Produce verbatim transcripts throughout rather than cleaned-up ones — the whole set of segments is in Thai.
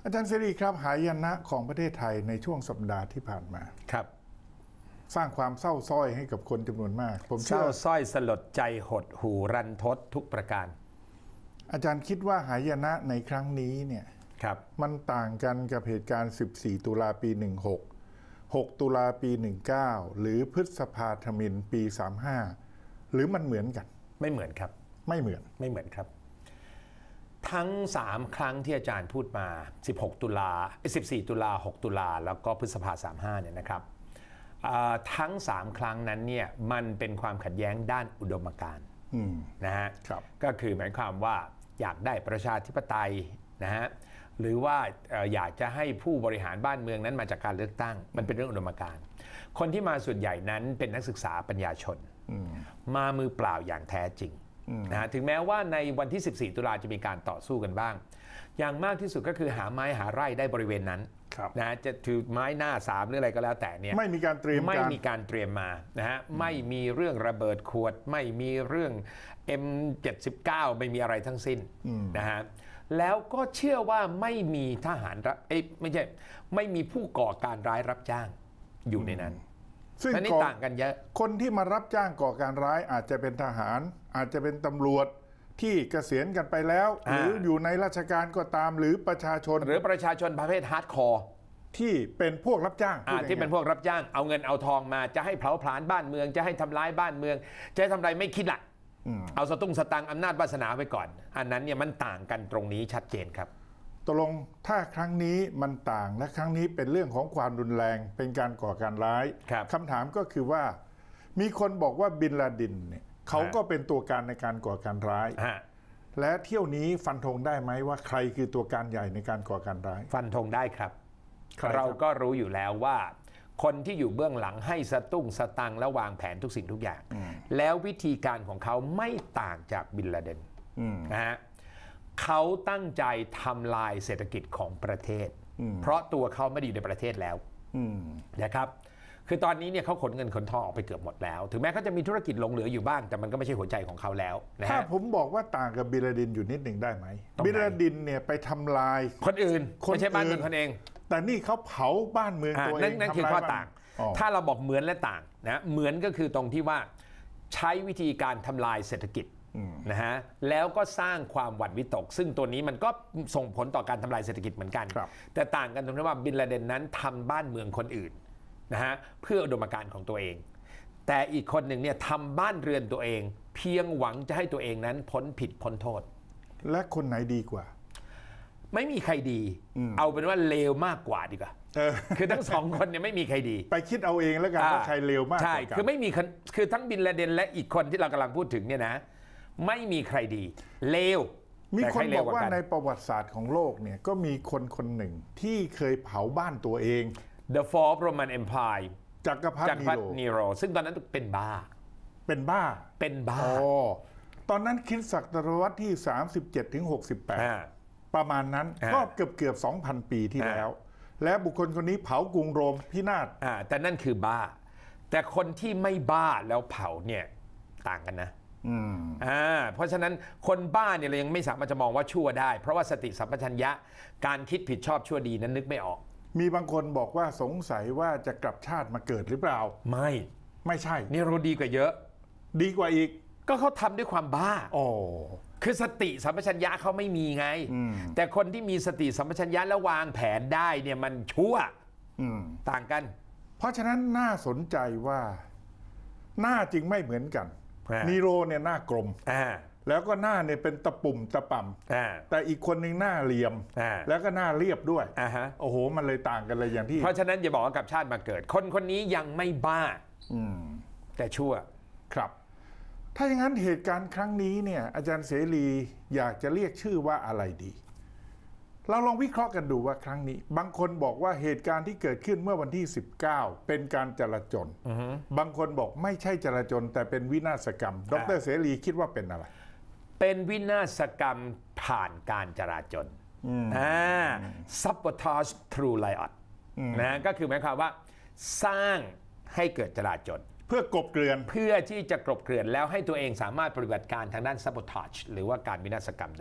อาจารย์เสรีครับหายนะของประเทศไทยในช่วงสัปดาห์ที่ผ่านมาครับสร้างความเศร้าส้อยให้กับคนจำนวนมากผมเศร้าส้อยสลดใจหดหู่รันทดทุกประการอาจารย์คิดว่าหายนะในครั้งนี้เนี่ยครับมันต่างกันกับเหตุการณ์สิบสี่ตุลาปีหนึ่งหก หกตุลาปีหนึ่งเก้าหรือพฤษภาธมิฬปีสามห้าหรือมันเหมือนกันไม่เหมือนครับไม่เหมือนไม่เหมือนครับทั้งสามครั้งที่อาจารย์พูดมาสิบหกตุลาสิบสี่ตุลาหกตุลาแล้วก็พฤษภาสามห้าเนี่ยนะครับทั้งสามครั้งนั้นเนี่ยมันเป็นความขัดแย้งด้านอุดมการณ์นะฮะก็คือหมายความว่าอยากได้ประชาธิปไตยนะฮะหรือว่าอยากจะให้ผู้บริหารบ้านเมืองนั้นมาจากการเลือกตั้งมันเป็นเรื่องอุดมการณ์คนที่มาส่วนใหญ่นั้นเป็นนักศึกษาปัญญาชนมามือเปล่าอย่างแท้จริงนะถึงแม้ว่าในวันที่สิบสี่ตุลาจะมีการต่อสู้กันบ้างอย่างมากที่สุดก็คือหาไม้หาไร่ได้บริเวณนั้นนะจะถือไม้หน้าสามหรืออะไรก็แล้วแต่เนี่ยไม่มีการเตรียมไม่มีการเตรียมมานะฮะไม่มีเรื่องระเบิดขวดไม่มีเรื่อง เอ็ม เจ็ดสิบเก้า ไม่มีอะไรทั้งสิ้นนะฮะแล้วก็เชื่อว่าไม่มีทหารรับเอ้ยไม่ใช่ไม่มีผู้ก่อการร้ายรับจ้างอยู่ในนั้นซึ่งนี่ต่างกันเยอะคนที่มารับจ้างก่อการร้ายอาจจะเป็นทหารอาจจะเป็นตำรวจที่เกษียณกันไปแล้วหรืออยู่ในราชการก็ตามหรือประชาชนหรือประชาชนประเภทฮาร์ดคอร์ที่เป็นพวกรับจ้างที่เป็นพวกรับจ้างเอาเงินเอาทองมาจะให้เผาผลาญบ้านเมืองจะให้ทำร้ายบ้านเมืองจะให้ทำอะไรไม่คิดละเอาสตุ้งสตังอำนาจวาสนาไว้ก่อนอันนั้นเนี่ยมันต่างกันตรงนี้ชัดเจนครับตกลงถ้าครั้งนี้มันต่างและครั้งนี้เป็นเรื่องของความรุนแรงเป็นการก่อการร้ายคำถามก็คือว่ามีคนบอกว่าบินลาดินเนี่ยเขาก็เป็นตัวการในการก่อการร้ายและเที่ยวนี้ฟันธงได้ไหมว่าใครคือตัวการใหญ่ในการก่อการร้ายฟันธงได้ครับเราก็รู้อยู่แล้วว่าคนที่อยู่เบื้องหลังให้สตุ้งสตังและวางแผนทุกสิ่งทุกอย่างแล้ววิธีการของเขาไม่ต่างจากบินลาเดนนะฮะเขาตั้งใจทำลายเศรษฐกิจของประเทศเพราะตัวเขาไม่ได้อยู่ในประเทศแล้วนะครับคือตอนนี้เนี่ยเขาขนเงินขนทองออกไปเกือบหมดแล้วถึงแม้เขาจะมีธุรกิจหลงเหลืออยู่บ้างแต่มันก็ไม่ใช่หัวใจของเขาแล้วนะถ้าผมบอกว่าต่างกับบินลาดินอยู่นิดหนึ่งได้ไหมบินลาดินเนี่ยไปทำลายคนอื่นไม่ใช่บ้านเมืองคนเองแต่นี่เขาเผาบ้านเมืองตัวเองนั่นคือข้อต่างถ้าเราบอกเหมือนและต่างนะเหมือนก็คือตรงที่ว่าใช้วิธีการทำลายเศรษฐกิจนะฮะแล้วก็สร้างความหวั่นวิตกซึ่งตัวนี้มันก็ส่งผลต่อการทำลายเศรษฐกิจเหมือนกันแต่ต่างกันตรงที่ว่าบินลาเดนนั้นทำบ้านเมืองคนอื่นนะฮะเพื่ออุดมการณ์ของตัวเองแต่อีกคนหนึ่งเนี่ยทำบ้านเรือนตัวเองเพียงหวังจะให้ตัวเองนั้นพ้นผิดพ้นโทษและคนไหนดีกว่าไม่มีใครดีเอาเป็นว่าเลวมากกว่าดีกว่าคือทั้งสองคนเนี่ยไม่มีใครดีไปคิดเอาเองแล้วกันว่าใครเลวมากกว่าใช่คือไม่มีคือทั้งบินลาเดนและอีกคนที่เรากำลังพูดถึงเนี่ยนะไม่มีใครดีเลวมีคนบอกว่าในประวัติศาสตร์ของโลกเนี่ยก็มีคนคนหนึ่งที่เคยเผาบ้านตัวเอง The Fall of Roman Empire จักรพรรดินีโรซึ่งตอนนั้นเป็นบ้าเป็นบ้าเป็นบ้าอ๋อตอนนั้นคริสต์ศักราชที่สามสิบเจ็ดถึงหกสิบแปดประมาณนั้นก็เกือบเกือบ สองพัน ปีที่แล้วและบุคคลคนนี้เผากรุงโรมพินาศอ่าแต่นั่นคือบ้าแต่คนที่ไม่บ้าแล้วเผาเนี่ยต่างกันนะอ่าเพราะฉะนั้นคนบ้าเนี่ยเรายังไม่สามารถจะมองว่าชั่วได้เพราะว่าสติสัมปชัญญะการคิดผิดชอบชั่วดีนั้นนึกไม่ออกมีบางคนบอกว่าสงสัยว่าจะกลับชาติมาเกิดหรือเปล่าไม่ไม่ใช่นี่เราดีกว่าเยอะดีกว่าอีกก็เขาทำด้วยความบ้าอ๋อคือสติสัมปชัญญะเขาไม่มีไงแต่คนที่มีสติสัมปชัญญะและวางแผนได้เนี่ยมันชั่วต่างกันเพราะฉะนั้นน่าสนใจว่าหน้าจริงไม่เหมือนกันนีโรเนี่ยหน้ากลมแล้วก็หน้าเนี่ยเป็นตะปุ่มตะป่ำแต่อีกคนหนึ่งหน้าเหลี่ยมแล้วก็หน้าเรียบด้วยโอ้โหมันเลยต่างกันเลยอย่างที่เพราะฉะนั้นอย่าบอกว่ากับชาติมาเกิดคนคนนี้ยังไม่บ้าแต่ชั่วครับถ้าอย่างนั้นเหตุการณ์ครั้งนี้เนี่ยอาจารย์เสรีอยากจะเรียกชื่อว่าอะไรดีเราลองวิเคราะห์กันดูว่าครั้งนี้บางคนบอกว่าเหตุการณ์ที่เกิดขึ้นเมื่อวันที่สิบเก้าเป็นการจลาจลบางคนบอกไม่ใช่จลาจลแต่เป็นวินาศกรรมดร.เสรีคิดว่าเป็นอะไรเป็นวินาศกรรมผ่านการจลาจลอ่า sabotage through riot นะก็คือหมายความว่าสร้างให้เกิดจลาจลเพื่อกลบเกลื่อนเพื่อที่จะกลบเกลื่อนแล้วให้ตัวเองสามารถปฏิบัติการทางด้าน sabotage หรือว่าการวินาศกรรมได้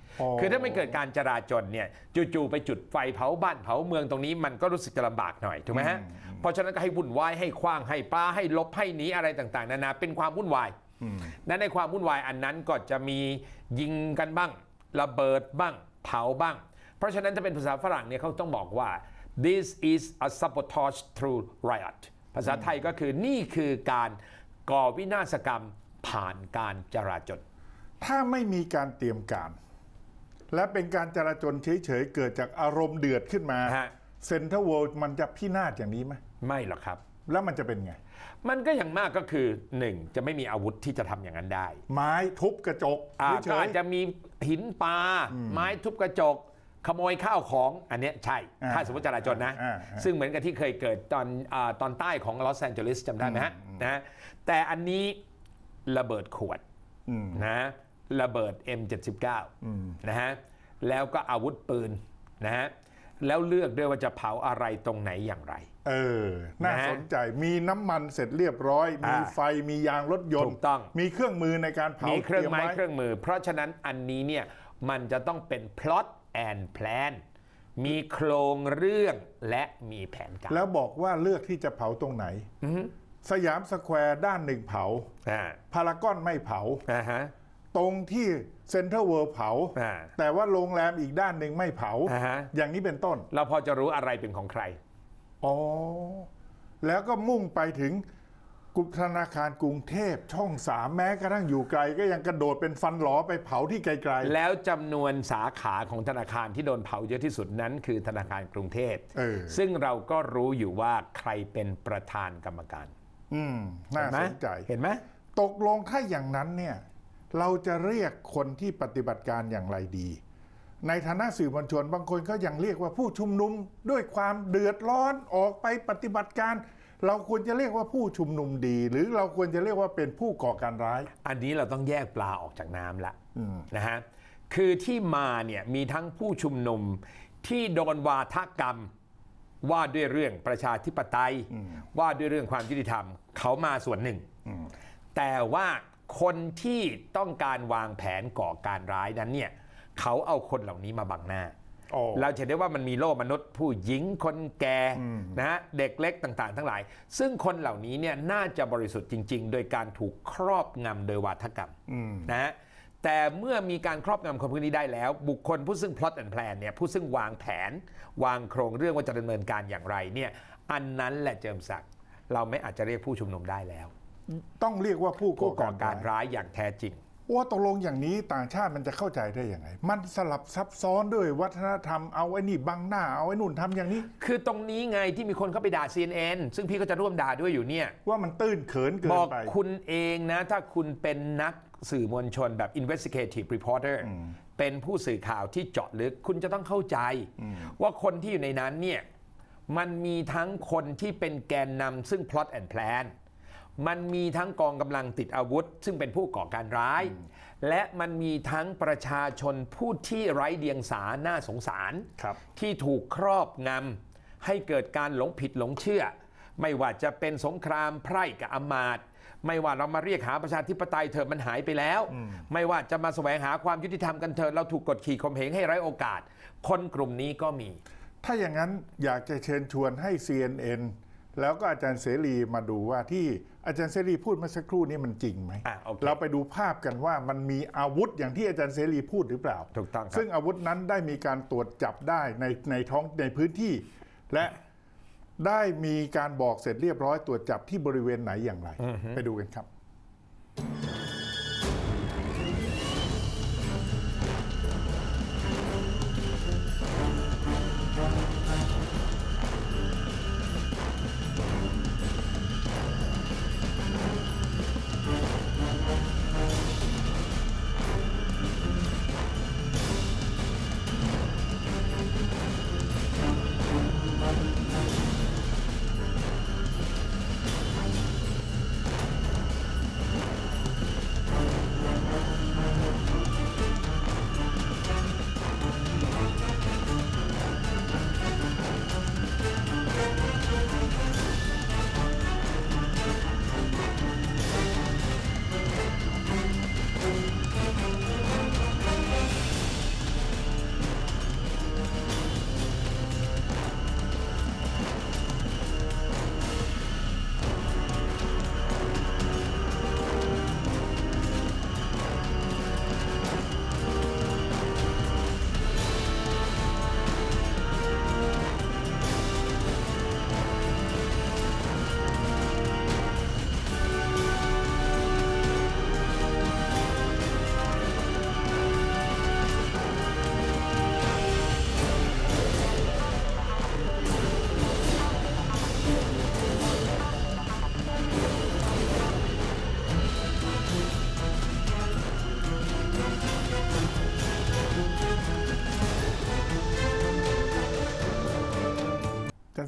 คือถ้าไม่เกิดการจราจรเนี่ยจู่ๆไปจุดไฟเผาบ้านเผาเมืองตรงนี้มันก็รู้สึกจะลำบากหน่อยถูกไหมฮะเพราะฉะนั้นก็ให้วุ่นวายให้ขว้างให้ปาให้ลบให้หนีอะไรต่างๆนานาเป็นความวุ่นวายนั้นในความวุ่นวายอันนั้นก็จะมียิงกันบ้างระเบิดบ้างเผาบ้างเพราะฉะนั้นถ้าเป็นภาษาฝรั่งเนี่ยเขาต้องบอกว่า this is a sabotage through riot ภาษาไทยก็คือนี่คือการก่อวินาศกรรมผ่านการจราจรถ้าไม่มีการเตรียมการและเป็นการจราจรเฉยๆเกิดจากอารมณ์เดือดขึ้นมาเซ็นทรัลเวิลด์มันจะพินาศอย่างนี้ไหมไม่หรอกครับแล้วมันจะเป็นไงมันก็อย่างมากก็คือหนึ่งจะไม่มีอาวุธที่จะทำอย่างนั้นได้ไม้ทุบกระจกก็อาจจะมีหินปาไม้ทุบกระจกขโมยข้าวของอันนี้ใช่ถ้าสมมติจราจรนะซึ่งเหมือนกับที่เคยเกิดตอนตอนใต้ของลอสแอนเจลิสจำได้ไหมฮะนะแต่อันนี้ระเบิดขวดนะระเบิด เอ็ม เจ็ดสิบเก้า นะฮะแล้วก็อาวุธปืนนะฮะแล้วเลือกด้วยว่าจะเผาอะไรตรงไหนอย่างไรเออน่าสนใจมีน้ำมันเสร็จเรียบร้อยมีไฟมียางรถยนต์ถูกต้องมีเครื่องมือในการเผามีเครื่องไม้เครื่องมือเพราะฉะนั้นอันนี้เนี่ยมันจะต้องเป็น plot and plan มีโครงเรื่องและมีแผนการแล้วบอกว่าเลือกที่จะเผาตรงไหนสยามสแควร์ด้านหนึ่งเผาพารากอนไม่เผาตรงที่เซ็นทรัลเวิลด์เผาแต่ว่าโรงแรมอีกด้านหนึ่งไม่เผาอย่างนี้เป็นต้นเราพอจะรู้อะไรเป็นของใครอ๋อแล้วก็มุ่งไปถึงธนาคารกรุงเทพช่องสามแม้กระทั่งอยู่ไกลก็ยังกระโดดเป็นฟันหลอไปเผาที่ไกลๆแล้วจำนวนสาขาของธนาคารที่โดนเผาเยอะที่สุดนั้นคือธนาคารกรุงเทพซึ่งเราก็รู้อยู่ว่าใครเป็นประธานกรรมการอืมน่าสนใจเห็นไหมตกลงถ้าอย่างนั้นเนี่ยเราจะเรียกคนที่ปฏิบัติการอย่างไรดีในฐานะสื่อมวลชนบางคนก็ยังเรียกว่าผู้ชุมนุมด้วยความเดือดร้อนออกไปปฏิบัติการเราควรจะเรียกว่าผู้ชุมนุมดีหรือเราควรจะเรียกว่าเป็นผู้ก่อการร้ายอันนี้เราต้องแยกปลาออกจากน้ำละนะฮะคือที่มาเนี่ยมีทั้งผู้ชุมนุมที่โดนวาทกรรมว่าด้วยเรื่องประชาธิปไตยว่าด้วยเรื่องความยุติธรรมเขามาส่วนหนึ่งแต่ว่าคนที่ต้องการวางแผนก่อการร้ายนั้นเนี่ยเขาเอาคนเหล่านี้มาบังหน้าเราเห็นได้ว่ามันมีโลกมนุษย์ผู้หญิงคนแก่นะฮะเด็กเล็กต่างๆทั้งหลายซึ่งคนเหล่านี้เนี่ยน่าจะบริสุทธิ์จริงๆโดยการถูกครอบงำโดยวาทกรรมนะฮะแต่เมื่อมีการครอบงำคนพวกนี้ได้แล้วบุคคลผู้ซึ่ง plot and plan เนี่ยผู้ซึ่งวางแผนวางโครงเรื่องว่าจะดำเนินการอย่างไรเนี่ยอันนั้นแหละเจิมศักดิ์เราไม่อาจจะเรียกผู้ชุมนุมได้แล้วต้องเรียกว่าผู้ก่อการร้ายอย่างแท้จริงว่าตกลงอย่างนี้ต่างชาติมันจะเข้าใจได้ยังไงมันสลับซับซ้อนด้วยวัฒนธรรมเอาไอ้นี่บังหน้าเอาไอ้นู่นทำอย่างนี้คือตรงนี้ไงที่มีคนเข้าไปด่า ซี เอ็น เอ็น ซึ่งพี่ก็จะร่วมด่าด้วยอยู่เนี่ยว่ามันตื้นเขินเกินไปบอกคุณเองนะถ้าคุณเป็นนักสื่อมวลชนแบบ investigative reporter เป็นผู้สื่อข่าวที่เจาะลึกคุณจะต้องเข้าใจว่าคนที่อยู่ในนั้นเนี่ยมันมีทั้งคนที่เป็นแกนนำซึ่ง plot and planมันมีทั้งกองกำลังติดอาวุธซึ่งเป็นผู้ก่อการร้ายและมันมีทั้งประชาชนผู้ที่ไร้เดียงสาน่าสงสารที่ถูกครอบงำให้เกิดการหลงผิดหลงเชื่อไม่ว่าจะเป็นสงครามไพร่กับอมาตย์ไม่ว่าเรามาเรียกหาประชาธิปไตยเถอะมันหายไปแล้วไม่ว่าจะมาแสวงหาความยุติธรรมกันเถอะเราถูกกดขี่ข่มเหงให้ไร้โอกาสคนกลุ่มนี้ก็มีถ้าอย่างนั้นอยากจะเชิญชวนให้ ซี เอ็น เอ็น แล้วก็อาจารย์เสรีมาดูว่าที่อาจารย์เสรีพูดเมื่อสักครู่นี้มันจริงไหม okay. เราไปดูภาพกันว่ามันมีอาวุธอย่างที่อาจารย์เสรีพูดหรือเปล่าถูกต้องครับซึ่งอาวุธนั้นได้มีการตรวจจับได้ในในท้องในพื้นที่และได้มีการบอกเสร็จเรียบร้อยตรวจจับที่บริเวณไหนอย่างไร ไปดูกันครับ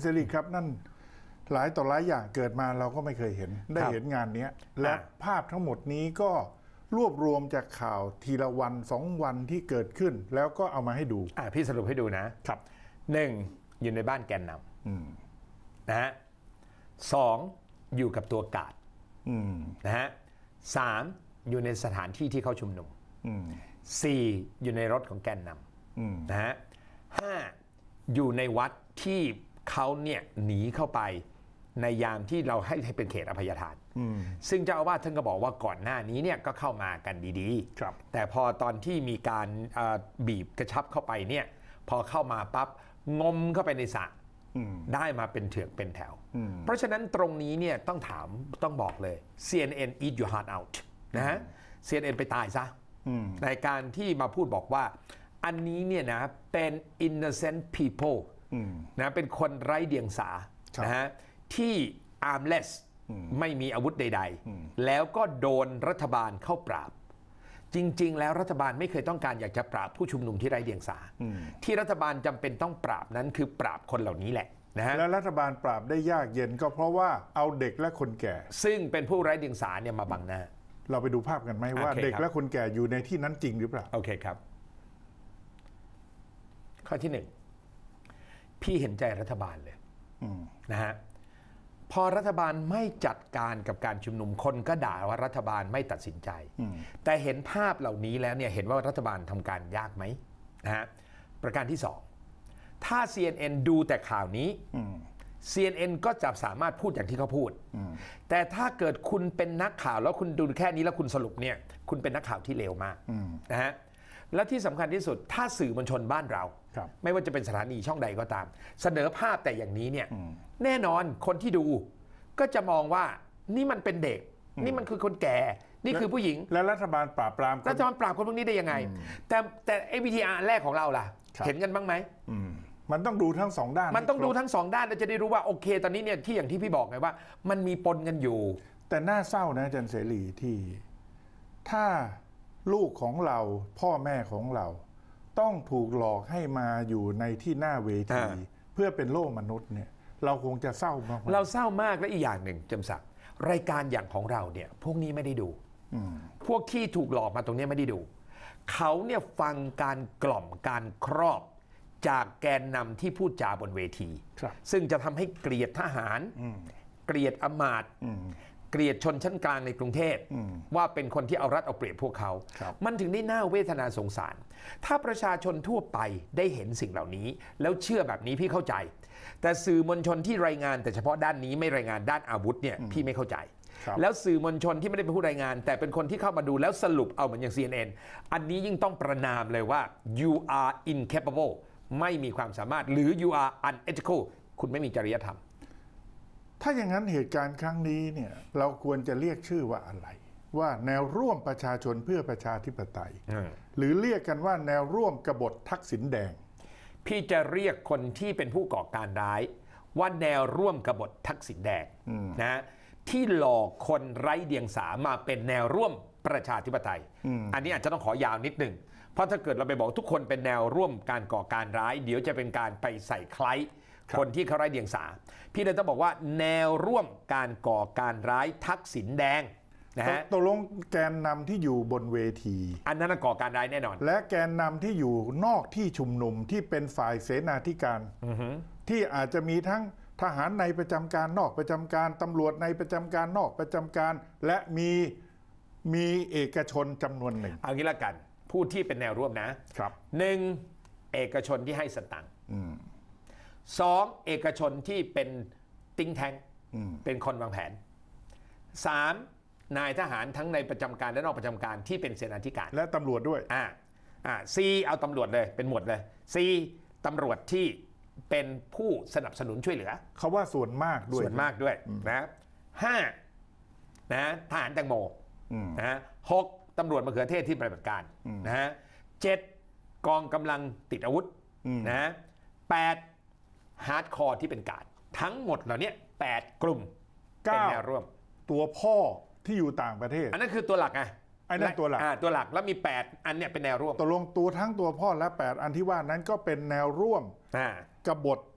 เสรีครับนั่นหลายต่อหลายอย่างเกิดมาเราก็ไม่เคยเห็นได้ครับเห็นงานเนี้ยและอ่าภาพทั้งหมดนี้ก็รวบรวมจากข่าวทีละวันสองวันที่เกิดขึ้น แล้วก็เอามาให้ดูอ่ะพี่สรุปให้ดูนะครับ หนึ่งอยู่ในบ้านแกนนอืมำนะฮะสองอยู่กับตัวกาดอืมนะฮะสามอยู่ในสถานที่ที่เขาชุมนุมอืมสี่อยู่ในรถของแกนนอืมำนะฮะห้าอยู่ในวัดที่เขาเนี่ยหนีเข้าไปในยามที่เราให้ให้เป็นเขตอภัยทานอืมซึ่งเจ้าอาวาสท่านก็บอกว่าก่อนหน้านี้เนี่ยก็เข้ามากันดีครับๆ แต่พอตอนที่มีการเอ่อบีบกระชับเข้าไปเนี่ยพอเข้ามาปั๊บงมเข้าไปในสระอืมได้มาเป็นเถือกเป็นแถวอืมเพราะฉะนั้นตรงนี้เนี่ยต้องถามต้องบอกเลย ซี เอ็น เอ็น eat your heart out นะฮะ ซี เอ็น เอ็น ไปตายซะอืมในการที่มาพูดบอกว่า อันนี้เนี่ยนะเป็น innocent people อืมนะเป็นคนไร้เดียงสาครับนะฮะที่ armless ไม่มีอาวุธใด ๆ แล้วก็โดนรัฐบาลเข้าปราบ จริง ๆ แล้วรัฐบาลไม่เคยต้องการอยากจะปราบผู้ชุมนุมที่ไร้เดียงสา ที่รัฐบาลจำเป็นต้องปราบนั้นคือปราบคนเหล่านี้แหละนะฮะแล้วรัฐบาลปราบได้ยากเย็นก็เพราะว่าเอาเด็กและคนแก่ซึ่งเป็นผู้ไร้เดียงสาเนี่ยมาบังหน้าเราไปดูภาพกันไหมว่าโอเคเด็กครับและคนแก่อยู่ในที่นั้นจริงหรือเปล่าโอเคครับ ข้อที่หนึ่งพี่เห็นใจรัฐบาลเลยอืมนะฮะพอรัฐบาลไม่จัดการกับการชุมนุมคนก็ด่าว่ารัฐบาลไม่ตัดสินใจอืมแต่เห็นภาพเหล่านี้แล้วเนี่ยเห็นว่ารัฐบาลทำการยากไหมนะฮะประการที่สองถ้า ซี เอ็น เอ็น ดูแต่ข่าวนี้อืมซี เอ็น เอ็น ก็จะสามารถพูดอย่างที่เขาพูด แต่ถ้าเกิดคุณเป็นนักข่าวแล้วคุณดูแค่นี้แล้วคุณสรุปเนี่ยคุณเป็นนักข่าวที่เลวมากอืมนะฮะและที่สำคัญที่สุดถ้าสื่อมวลชนบ้านเราครับไม่ว่าจะเป็นสถานีช่องใดก็ตาม เสนอภาพแต่อย่างนี้เนี่ยแน่นอนคนที่ดูก็จะมองว่านี่มันเป็นเด็ก นี่มันคือคนแก่ นี่คือผู้หญิงและรัฐบาลปราบปรามคนรัฐบาลปราบคนพวกนี้ได้ยังไง แต่แต่ไอ้วิธีอาร์แรกของเราล่ะครับเห็นกันบ้างไหมอืมมันต้องดูทั้งสองด้านมันต้องให้ครดูบทั้งสองด้านเราจะได้รู้ว่าโอเค ตอนนี้เนี่ยที่อย่างที่พี่บอกไงว่า มันมีปนกันอยู่แต่น่าเศร้านะอาจารย์เสรีที่ถ้าลูกของเราพ่อแม่ของเรา ต้องถูกหลอกให้มาอยู่ในที่หน้าเวทีอ่าเพื่อเป็นโลกมนุษย์เนี่ย เราคงจะเศร้ามากๆเราเศร้ามากและอีกอย่างหนึ่งจำศักดิ์รายการอย่างของเราเนี่ยพวกนี้ไม่ได้ดู พวกที่ถูกหลอกมาตรงนี้ไม่ได้ดู เขาเนี่ยฟังการกล่อมการครอบจากแกนนำที่พูดจาบนเวทีครับซึ่งจะทำให้เกลียดทหาร เกลียดอำมาตย์เกลียดชนชั้นกลางในกรุงเทพว่าเป็นคนที่เอารัดเอาเปรียบพวกเขาครับมันถึงได้น่าเวทนาสงสาร ถ้าประชาชนทั่วไปได้เห็นสิ่งเหล่านี้ แล้วเชื่อแบบนี้พี่เข้าใจ แต่สื่อมวลชนที่รายงานแต่เฉพาะด้านนี้ไม่รายงานด้านอาวุธเนี่ยพี่ไม่เข้าใจครับแล้วสื่อมวลชนที่ไม่ได้เป็นผู้รายงาน แต่เป็นคนที่เข้ามาดูแล้วสรุปเอาเหมือนอย่าง ซี เอ็น เอ็น อันนี้ยิ่งต้องประนามเลยว่า you are incapable ไม่มีความสามารถหรือ you are unethical คุณไม่มีจริยธรรมถ้าอย่างนั้นเหตุการณ์ครั้งนี้เนี่ยเราควรจะเรียกชื่อว่าอะไร ว่าแนวร่วมประชาชนเพื่อประชาธิปไตย หรือเรียกกันว่าแนวร่วมกบฏทักษิณแดงพี่จะเรียกคนที่เป็นผู้ก่อการร้าย ว่าแนวร่วมกบฏทักษิณแดงนะที่หลอกคนไร้เดียงสามาเป็นแนวร่วมประชาธิปไตย อันนี้อาจจะต้องขอยาวนิดหนึ่งเพราะถ้าเกิดเราไปบอกทุกคนเป็นแนวร่วมการก่อการร้าย เดี๋ยวจะเป็นการไปใส่ไคล้คนที่เขาไร้เดียงสา พี่เลยต้องบอกว่าแนวร่วมการก่อการร้ายทักษิณแดงนะฮะตกลงแกนนำที่อยู่บนเวทีอันนั้นก่อการร้ายแน่นอนและแกนนำที่อยู่นอกที่ชุมนุมที่เป็นฝ่ายเสนาธิการที่อาจจะมีทั้งทหารในประจำการนอกประจำการตำรวจในประจำการนอกประจำการ และมีมีเอกชนจำนวนหนึ่งเอางี้ละกันผู้ที่เป็นแนวร่วมนะครับ หนึ่งเอกชนที่ให้สตังค์สองเอกชนที่เป็นติ้งแทงเป็นคนวางแผนสามนายทหารทั้งในประจำการและนอกประจำการที่เป็นเสนาธิการและตำรวจด้วยอ่าอ่าซีเอาตำรวจเลยเป็นหมวดเลยซีตำรวจที่เป็นผู้สนับสนุนช่วยเหลือเขาว่าส่วนมากด้วยส่วนมากด้วยนะห้านะทหารแตงโมนะหกตำรวจมะเขือเทศที่ปฏิบัติการนะฮะเจ็ดกองกำลังติดอาวุธนะแปดฮาร์ดคอร์ที่เป็นการ์ดทั้งหมดเหล่านี้แปดกลุ่มเป็นแนวร่วมตัวพ่อที่อยู่ต่างประเทศอันนั้นคือตัวหลักไงอันนั้นตัวหลักอ่าตัวหลักแล้วมีแปดอันเนี้ยเป็นแนวร่วมตกลงตัวทั้งตัวพ่อและแปดอันที่ว่านั้นก็เป็นแนวร่วมอ่ากบฏ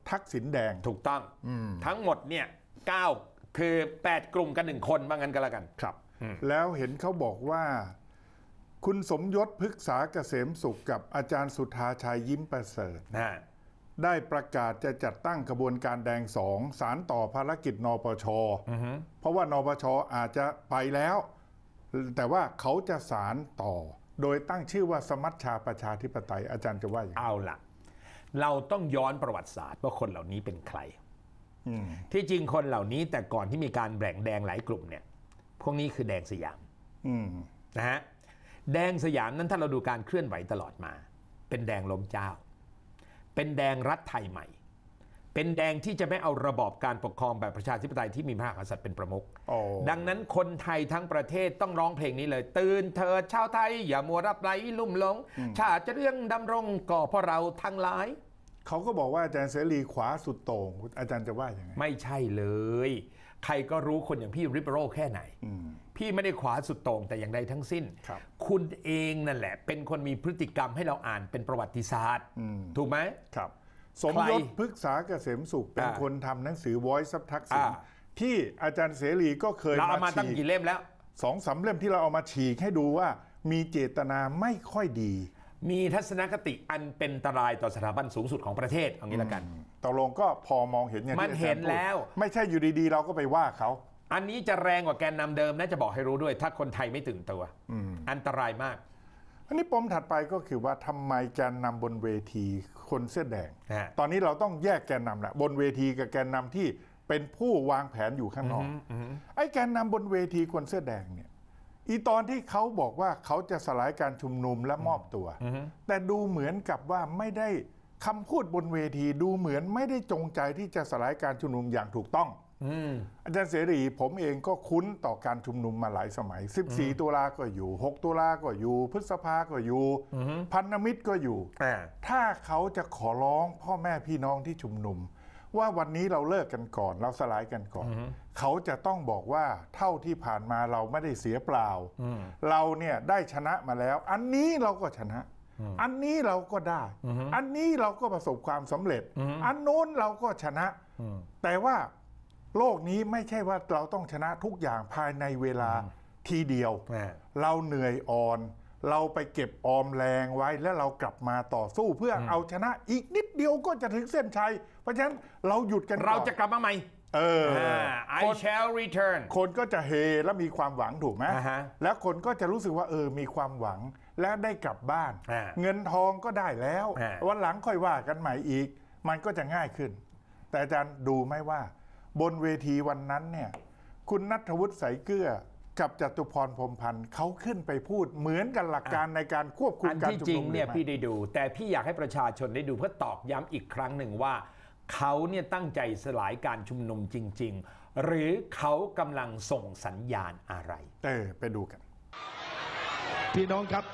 ทักษิณแดงถูกต้องทั้งหมดเนี่ยเก้าคือแปดกลุ่มกันหนึ่งคนว่างั้นก็แล้วกันครับแล้วเห็นเขาบอกว่าคุณสมยศพฤกษาเกษมสุขกับอาจารย์สุธาชัยยิ้มประเสริฐได้ประกาศจะจัดตั้งขบวนการแดงสองสารต่อภารกิจนปชเพราะว่านปชอาจจะไปแล้วแต่ว่าเขาจะสารต่อโดยตั้งชื่อว่าสมัชชาประชาธิปไตยอาจารย์จะว่าอย่างไรเอาล่ะเราต้องย้อนประวัติศาสตร์ว่าคนเหล่านี้เป็นใครที่จริงคนเหล่านี้แต่ก่อนที่มีการแบ่งแดงหลายกลุ่มเนี่ยพวกนี้คือแดงสยามนะฮะแดงสยามนั้นถ้าเราดูการเคลื่อนไหวตลอดมาเป็นแดงล้มเจ้าเป็นแดงรัฐไทยใหม่เป็นแดงที่จะไม่เอาระบอบการปกครองแบบประชาธิปไตยที่มีพระมหากษัตริย์เป็นประมุขดังนั้นคนไทยทั้งประเทศต้องร้องเพลงนี้เลยตื่นเถิดชาวไทยอย่ามัวรับไหลลุ่มหลงชาติจะเรื่องดำรงก่อเพราะเราทั้งหลายเขาก็บอกว่าอาจารย์เสรีขวาสุดโต่งอาจารย์จะว่าอย่างไงไม่ใช่เลยใครก็รู้คนอย่างพี่ริเบโร่แค่ไหนพี่ไม่ได้ขวาสุดโต่งแต่อย่างใดทั้งสิ้น ค, คุณเองนั่นแหละเป็นคนมีพฤติกรรมให้เราอ่านเป็นประวัติศาสตร์ถูกไหมครับสมยศพฤกษาเกษมสุขเป็นคนทำหนังสือ Voice of ทักษิณที่อาจารย์เสรีก็เคยเราเอามาตั้งกี่เล่มแล้วสองสามเล่มที่เราเอามาฉีกให้ดูว่ามีเจตนาไม่ค่อยดีมีทัศนคติอันเป็นอันตรายต่อสถาบันสูงสุดของประเทศเอางี้ละกันตกลงก็พอมองเห็นอย่างที่มันเห็นแล้วไม่ใช่อยู่ดีๆเราก็ไปว่าเขาอันนี้จะแรงกว่าแกนนำเดิมนะจะบอกให้รู้ด้วยถ้าคนไทยไม่ตื่นตัวอันตรายมากอันนี้ปมถัดไปก็คือว่าทำไมแกนนำบนเวทีคนเสื้อแดงตอนนี้เราต้องแยกแกนนำแหละบนเวทีกับแกนนำที่เป็นผู้วางแผนอยู่ข้างนอกไอ้แกนนำบนเวทีคนเสื้อแดงเนี่ยอีตอนที่เขาบอกว่าเขาจะสลายการชุมนุมและมอบตัวแต่ดูเหมือนกับว่าไม่ได้คำพูดบนเวทีดูเหมือนไม่ได้จงใจที่จะสลายการชุมนุมอย่างถูกต้องอาจารย์เสรีผมเองก็คุ้นต่อการชุมนุมมาหลายสมัยสิบสี่ตุลาก็อยู่หกตุลาก็อยู่พฤษภาก็อยู่พันธมิตรก็อยู่ถ้าเขาจะขอร้องพ่อแม่พี่น้องที่ชุมนุมว่าวันนี้เราเลิกกันก่อนเราสลายกันก่อนเขาจะต้องบอกว่าเท่าที่ผ่านมาเราไม่ได้เสียเปล่าเราเนี่ยได้ชนะมาแล้วอันนี้เราก็ชนะอันนี้เราก็ได้อันนี้เราก็ประสบความสำเร็จอันโน้นเราก็ชนะแต่ว่าโลกนี้ไม่ใช่ว่าเราต้องชนะทุกอย่างภายในเวลาทีเดียวเราเหนื่อยอ่อนเราไปเก็บออมแรงไว้แล้วเรากลับมาต่อสู้เพื่อเอาชนะอีกนิดเดียวก็จะถึงเส้นชัยเพราะฉะนั้นเราหยุดกันเราจะกลับมาใหม่เออ I shall return คนก็จะเฮและมีความหวังถูกไหมแล้วคนก็จะรู้สึกว่าเออมีความหวังและได้กลับบ้านเงินทองก็ได้แล้ววันหลังค่อยว่ากันใหม่อีกมันก็จะง่ายขึ้นแต่อาจารย์ดูไหมว่าบนเวทีวันนั้นเนี่ยคุณณัฐวุฒิ สายเกลือกับจตุพร พรหมพันธ์เขาขึ้นไปพูดเหมือนกันหลักการในการควบคุมการชุมนุมที่จริงเนี่ยพี่ได้ดูแต่พี่อยากให้ประชาชนได้ดูเพื่อตอกย้ำอีกครั้งหนึ่งว่าเขาเนี่ยตั้งใจสลายการชุมนุมจริงๆหรือเขากำลังส่งสัญญาณอะไรเออไปดูกันพี่น้องครับ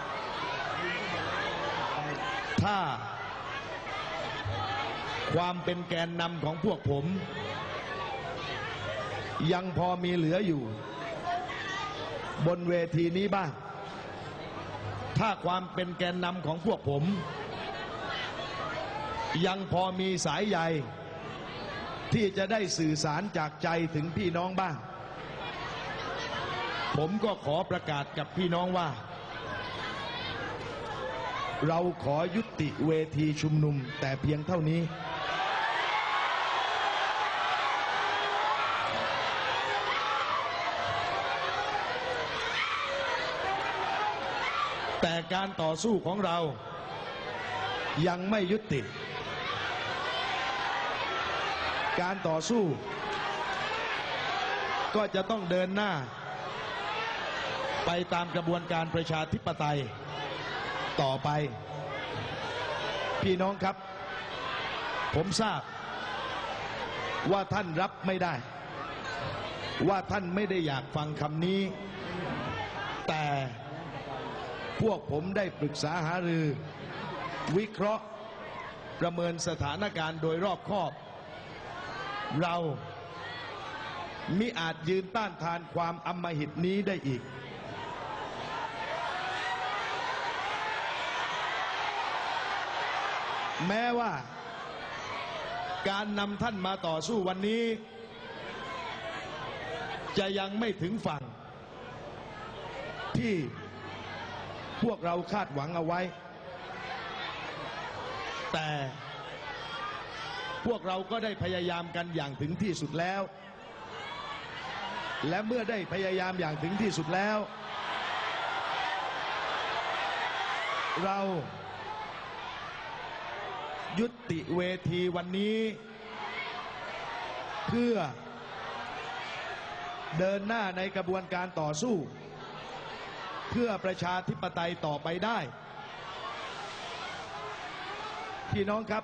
ถ้าความเป็นแกนนำของพวกผมยังพอมีเหลืออยู่บนเวทีนี้บ้างถ้าความเป็นแกนนำของพวกผมยังพอมีสายใยที่จะได้สื่อสารจากใจถึงพี่น้องบ้างผมก็ขอประกาศกับพี่น้องว่าเราขอยุติเวทีชุมนุมแต่เพียงเท่านี้แต่การต่อสู้ของเรายังไม่ยุติการต่อสู้ก็จะต้องเดินหน้าไปตามกระบวนการประชาธิปไตยต่อไปพี่น้องครับผมทราบว่าท่านรับไม่ได้ว่าท่านไม่ได้อยากฟังคำนี้แต่พวกผมได้ปรึกษาหารือวิเคราะห์ประเมินสถานการณ์โดยรอบคอบเรามิอาจยืนต้านทานความอำมหิตนี้ได้อีกแม้ว่าการนำท่านมาต่อสู้วันนี้ จะยังไม่ถึงฝั่งที่พวกเราคาดหวังเอาไว้ แต่พวกเราก็ได้พยายามกันอย่างถึงที่สุดแล้ว และเมื่อได้พยายามอย่างถึงที่สุดแล้ว เรายุติเวทีวันนี้ เพื่อเดินหน้าในกระบวนการต่อสู้ เพื่อประชาธิปไตยต่อไปได้พี่น้องครับ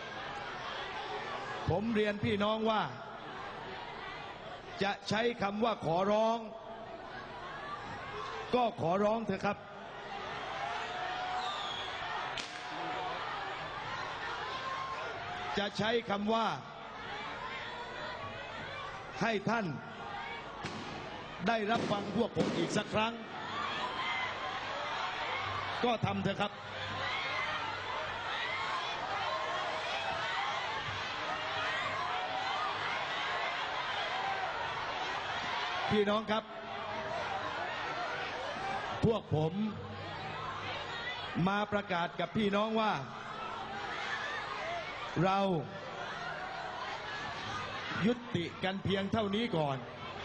ผมเรียนพี่น้องว่าจะใช้คำว่าขอร้องก็ขอร้องเถอะครับจะใช้คำว่าให้ท่านได้รับฟังพวกผมอีกสักครั้งก็ทำเถอะครับพี่น้องครับพวกผมมาประกาศกับพี่น้องว่าเรายุติกันเพียงเท่านี้ก่อน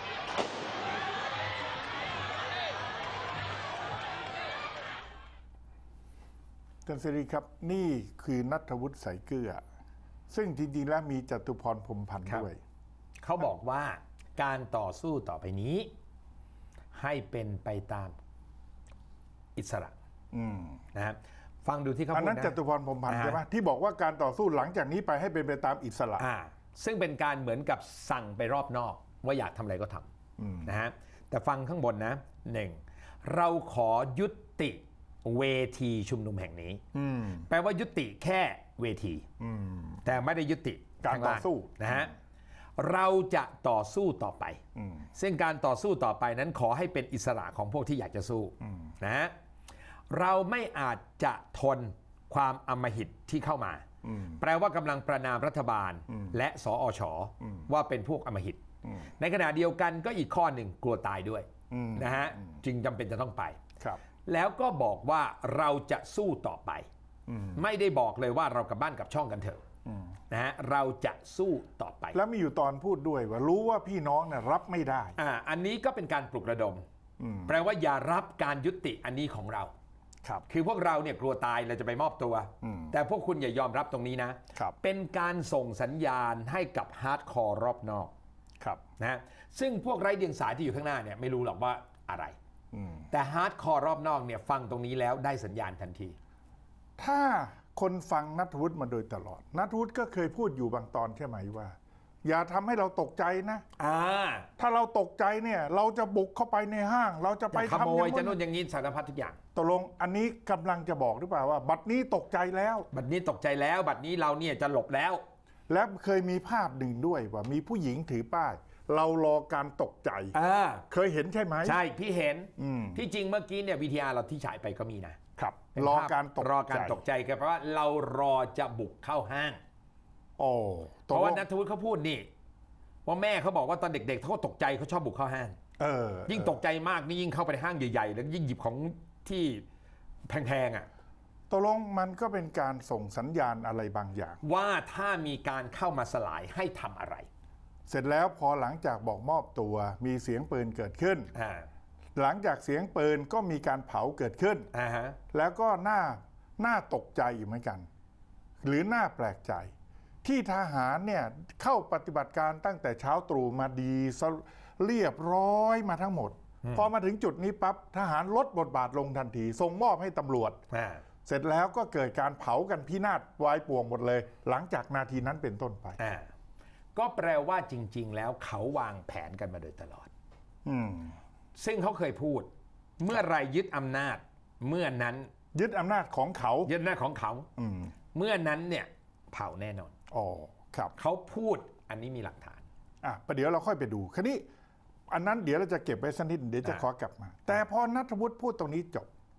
ท่านเสรีครับนี่คือณัฐวุฒิ สายเกลือซึ่งจริงๆแล้วมีจตุพรพรหมพันธ์ด้วยเขาบอกว่าการต่อสู้ต่อไปนี้ให้เป็นไปตามอิสระนะครับฟังดูที่เขาพูดนะอันนั้นจตุพรพรหมพันธ์ใช่ไหมที่บอกว่าการต่อสู้หลังจากนี้ไปให้เป็นไปตามอิสระซึ่งเป็นการเหมือนกับสั่งไปรอบนอกว่าอยากทำอะไรก็ทำนะฮะแต่ฟังข้างบนนะหนึ่งเราขอยุติเวทีชุมนุมแห่งนี้แปลว่ายุติแค่เวทีแต่ไม่ได้ยุติการต่อสู้นะฮะเราจะต่อสู้ต่อไปซึ่งการต่อสู้ต่อไปนั้นขอให้เป็นอิสระของพวกที่อยากจะสู้นะฮะเราไม่อาจจะทนความอำมหิตที่เข้ามาแปลว่ากำลังประณามรัฐบาลและสอช.ว่าเป็นพวกอำมหิตในขณะเดียวกันก็อีกข้อหนึ่งกลัวตายด้วยนะฮะจึงจำเป็นจะต้องไปแล้วก็บอกว่าเราจะสู้ต่อไปไม่ได้บอกเลยว่าเรากลับบ้านกลับช่องกันเถอะนะฮะเราจะสู้ต่อไปแล้วมีอยู่ตอนพูดด้วยว่ารู้ว่าพี่น้องเนี่ยรับไม่ได้อ่าอันนี้ก็เป็นการปลุกระดมแปลว่าอย่ารับการยุติอันนี้ของเราครับคือพวกเราเนี่ยกลัวตายเราจะไปมอบตัวแต่พวกคุณอย่ายอมรับตรงนี้นะเป็นการส่งสัญญาณให้กับฮาร์ดคอร์รอบนอกครับนะซึ่งพวกไร้เดียงสาที่อยู่ข้างหน้าเนี่ยไม่รู้หรอกว่าอะไรแต่ฮาร์ดคอร์รอบนอกเนี่ยฟังตรงนี้แล้วได้สัญญาณทันทีถ้าคนฟังณัฐวุฒิมาโดยตลอดณัฐวุฒิก็เคยพูดอยู่บางตอนใช่ไหมว่าอย่าทำให้เราตกใจนะถ้าเราตกใจเนี่ยเราจะบุกเข้าไปในห้างเราจะไปขโมยจะนู่นอย่างนี้สารพัดทุกอย่างตกลงอันนี้กำลังจะบอกหรือเปล่าว่าบัดนี้ตกใจแล้วบัดนี้ตกใจแล้วบัดนี้เราเนี่ยจะหลบแล้วและเคยมีภาพหนึ่งด้วยว่ามีผู้หญิงถือป้ายเรารอการตกใจเคยเห็นใช่ไหมใช่พี่เห็นที่จริงเมื่อกี้เนี่ยวีทีอาร์เราที่ฉายไปก็มีนะครับรอการตกรอการตกใจกันเพราะว่าเรารอจะบุกเข้าห้างโอ้เพราะว่าณัฐวุฒิเขาพูดนี่ว่าแม่เขาบอกว่าตอนเด็กๆเขาก็ตกใจเขาชอบบุกเข้าห้างเออยิ่งตกใจมากนี่ยิ่งเข้าไปในห้างใหญ่ๆแล้วยิ่งหยิบของที่แพงๆอ่ะตกลงมันก็เป็นการส่งสัญญาณอะไรบางอย่างว่าถ้ามีการเข้ามาสลายให้ทำอะไรเสร็จแล้วพอหลังจากบอกมอบตัวมีเสียงปืนเกิดขึ้นหลังจากเสียงปืนก็มีการเผาเกิดขึ้นแล้วก็น่าน่าตกใจอยู่เหมือนกันหรือน่าแปลกใจที่ทหารเนี่ยเข้าปฏิบัติการตั้งแต่เช้าตรู่มาดีเรียบร้อยมาทั้งหมดพอมาถึงจุดนี้ปั๊บทหารลดบทบาทลงทันทีส่งมอบให้ตำรวจเสร็จแล้วก็เกิดการเผากันพินาศวายป่วงหมดเลยหลังจากนาทีนั้นเป็นต้นไปก็แปลว่าจริงๆแล้วเขาวางแผนกันมาโดยตลอดซึ่งเขาเคยพูดเมื่อไรยึดอำนาจเมื่อนั้นยึดอำนาจของเขายึดอำนาจของเขาเมื่อนั้นเนี่ยเผาแน่นอนอ๋อครับเขาพูดอันนี้มีหลักฐานอ่ะประเดี๋ยวเราค่อยไปดูคราวนี้อันนั้นเดี๋ยวเราจะเก็บไว้สักนิดเดี๋ยวจะขอกลับมาแต่พอณัฐวุฒิพูดตรงนี้จบ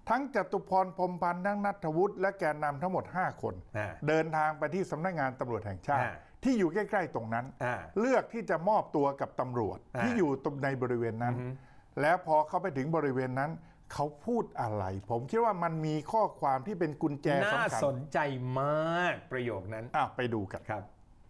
ทั้งจตุพรพรหมพันธ์ทั้งณัฐวุฒิและแกนนำทั้งหมดห้าคน เดินทางไปที่สำนักงานตำรวจแห่งชาติที่อยู่ใกล้ๆตรงนั้นเลือกที่จะมอบตัวกับตำรวจที่อยู่ตรงในบริเวณนั้นแล้วพอเข้าไปถึงบริเวณนั้นเขาพูดอะไรผมคิดว่ามันมีข้อความที่เป็นกุญแจสำคัญน่าสนใจมากประโยคนั้นอ่ะไปดูกันครับ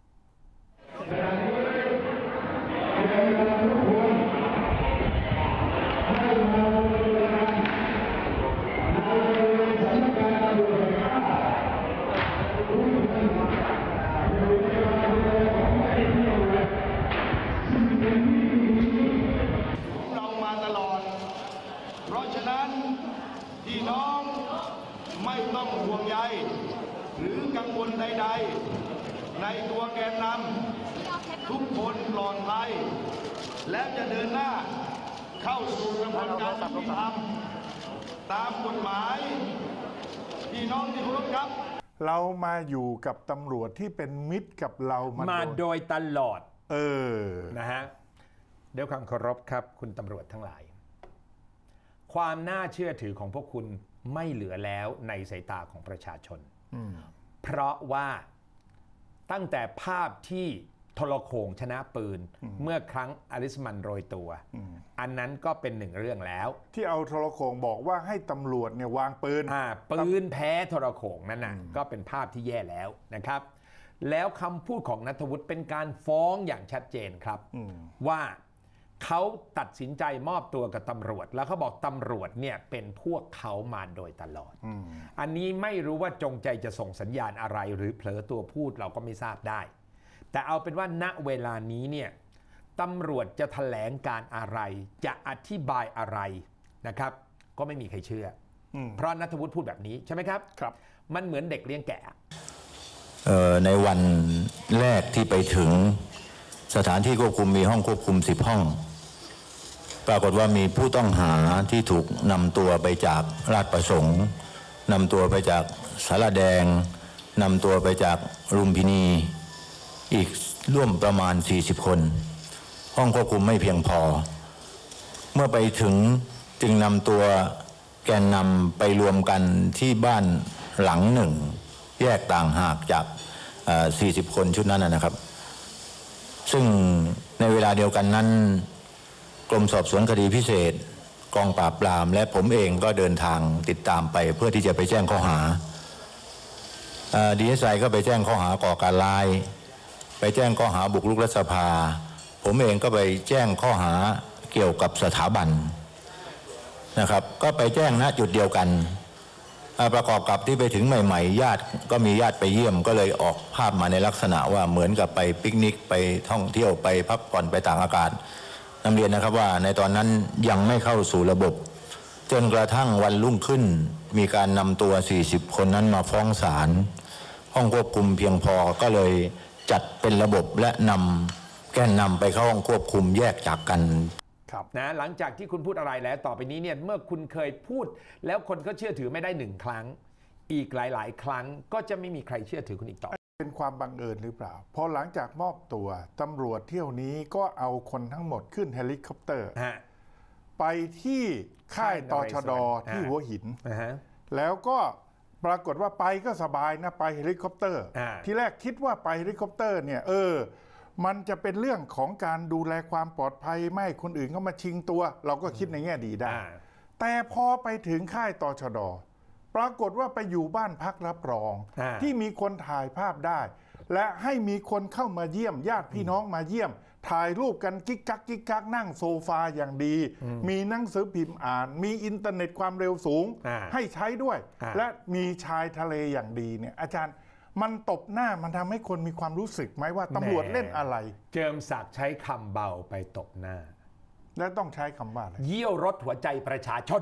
พี่น้องไม่ต้องห่วงใยหรือกังวลใดๆในตัวแกนนำทุกคนปลอดภัยและจะเดินหน้าเข้าสู่กระบวนการยุติธรรมตามกฎหมายพี่น้องที่เคารพครับเรามาอยู่กับตำรวจที่เป็นมิตรกับเรามามาโดยตลอดเออนะฮะด้วยความเคารพครับคุณตำรวจทั้งหลายความน่าเชื่อถือของพวกคุณไม่เหลือแล้วในสายตาของประชาชนเพราะว่าตั้งแต่ภาพที่ทรโขงชนะปืนเมื่อครั้งอลิสมันโรยตัวอันนั้นก็เป็นหนึ่งเรื่องแล้วที่เอาทรโขงบอกว่าให้ตำรวจเนี่ยวางปืนอ่าปืนแพ้ทรโขงนั่นน่ะก็เป็นภาพที่แย่แล้วนะครับแล้วคำพูดของณัฐวุฒิเป็นการฟ้องอย่างชัดเจนครับว่าเขาตัดสินใจมอบตัวกับตำรวจแล้วเขาบอกตำรวจเนี่ยเป็นพวกเขามาโดยตลอด อ, อันนี้ไม่รู้ว่าจงใจจะส่งสัญญาณอะไรหรือเผลอตัวพูดเราก็ไม่ทราบได้แต่เอาเป็นว่าณเวลานี้เนี่ยตำรวจจะแถลงการอะไรจะอธิบายอะไรนะครับก็ไม่มีใครเชื่อเพราะณัฐวุฒิพูดแบบนี้ใช่ไหมครับครับมันเหมือนเด็กเลี้ยงแกะในวันแรกที่ไปถึงสถานที่ควบคุมมีห้องควบคุมสิบห้องปรากฏว่ามีผู้ต้องหาที่ถูกนำตัวไปจากราชประสงค์นำตัวไปจากสารแดงนำตัวไปจากลุมพินีอีกร่วมประมาณสี่สิบคนห้องควบคุมไม่เพียงพอเมื่อไปถึงจึงนำตัวแกนนำไปรวมกันที่บ้านหลังหนึ่งแยกต่างหากจากสี่สิบคนชุดนั้นนะครับซึ่งในเวลาเดียวกันนั้นกรมสอบสวนคดีพิเศษกองปราบปรามและผมเองก็เดินทางติดตามไปเพื่อที่จะไปแจ้งข้อหาดีเอสไอก็ไปแจ้งข้อหาก่อการร้ายไปแจ้งข้อหาบุกรุกรัฐสภาผมเองก็ไปแจ้งข้อหาเกี่ยวกับสถาบันนะครับก็ไปแจ้งณจุดเดียวกันประกอบกับที่ไปถึงใหม่ๆญาติก็มีญาติไปเยี่ยมก็เลยออกภาพมาในลักษณะว่าเหมือนกับไปปิกนิกไปท่องเที่ยวไปพักผ่อนไปต่างอากาศนำเรียนนะครับว่าในตอนนั้นยังไม่เข้าสู่ระบบจนกระทั่งวันรุ่งขึ้นมีการนำตัวสี่สิบคนนั้นมาฟ้องศาลห้องควบคุมเพียงพอก็เลยจัดเป็นระบบและนำแกนนำไปเข้าห้องควบคุมแยกจากกันนะหลังจากที่คุณพูดอะไรแล้วต่อไปนี้เนี่ยเมื่อคุณเคยพูดแล้วคนก็เชื่อถือไม่ได้หนึ่งครั้งอีกหลายๆครั้งก็จะไม่มีใครเชื่อถือคุณอีกต่อเป็นความบังเอิญหรือเปล่าพอหลังจากมอบตัวตำรวจเที่ยวนี้ก็เอาคนทั้งหมดขึ้นเฮลิคอปเตอร์ไปที่ค่ายตชด.ที่หัวหินแล้วก็ปรากฏว่าไปก็สบายนะไปเฮลิคอปเตอร์ที่แรกคิดว่าไปเฮลิคอปเตอร์เนี่ยเออมันจะเป็นเรื่องของการดูแลความปลอดภัยไม่คนอื่นเข้ามาชิงตัวเราก็คิดในแง่ดีได้แต่พอไปถึงค่ายตชด.ปรากฏว่าไปอยู่บ้านพักรับรองที่มีคนถ่ายภาพได้และให้มีคนเข้ามาเยี่ยมญาติพี่น้องมาเยี่ยมถ่ายรูปกันกิ๊กกักกิ๊กกักนั่งโซฟาอย่างดีมีหนังสือพิมพ์อ่านมีอินเทอร์เน็ตความเร็วสูงให้ใช้ด้วยและมีชายทะเลอย่างดีเนี่ยอาจารย์มันตบหน้ามันทำให้คนมีความรู้สึกไหมว่าตำรวจเล่นอะไรเจิมศักดิ์ใช้คำเบาไปตบหน้าแล้วต้องใช้คำว่าอะไรเยี่ยวรถหัวใจประชาชน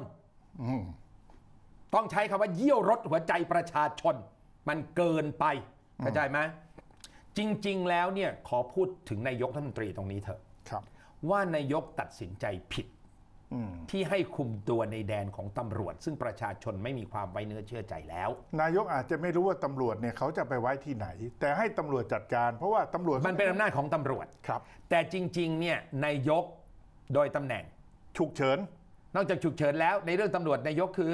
ต้องใช้คำว่าเยี่ยวรถหัวใจประชาชนมันเกินไปเข้าใจไหมจริงๆแล้วเนี่ยขอพูดถึงนายกรัฐมนตรีตรงนี้เถอะว่านายกตัดสินใจผิดที่ให้คุมตัวในแดนของตำรวจซึ่งประชาชนไม่มีความไว้เนื้อเชื่อใจแล้วนายกอาจจะไม่รู้ว่าตำรวจเนี่ยเขาจะไปไว้ที่ไหนแต่ให้ตำรวจจัดการเพราะว่าตำรวจมันเป็นอำนาจของตำรวจครับแต่จริงๆเนี่ยนายกโดยตำแหน่งฉุกเฉินนอกจากฉุกเฉินแล้วในเรื่องตำรวจนายกคือ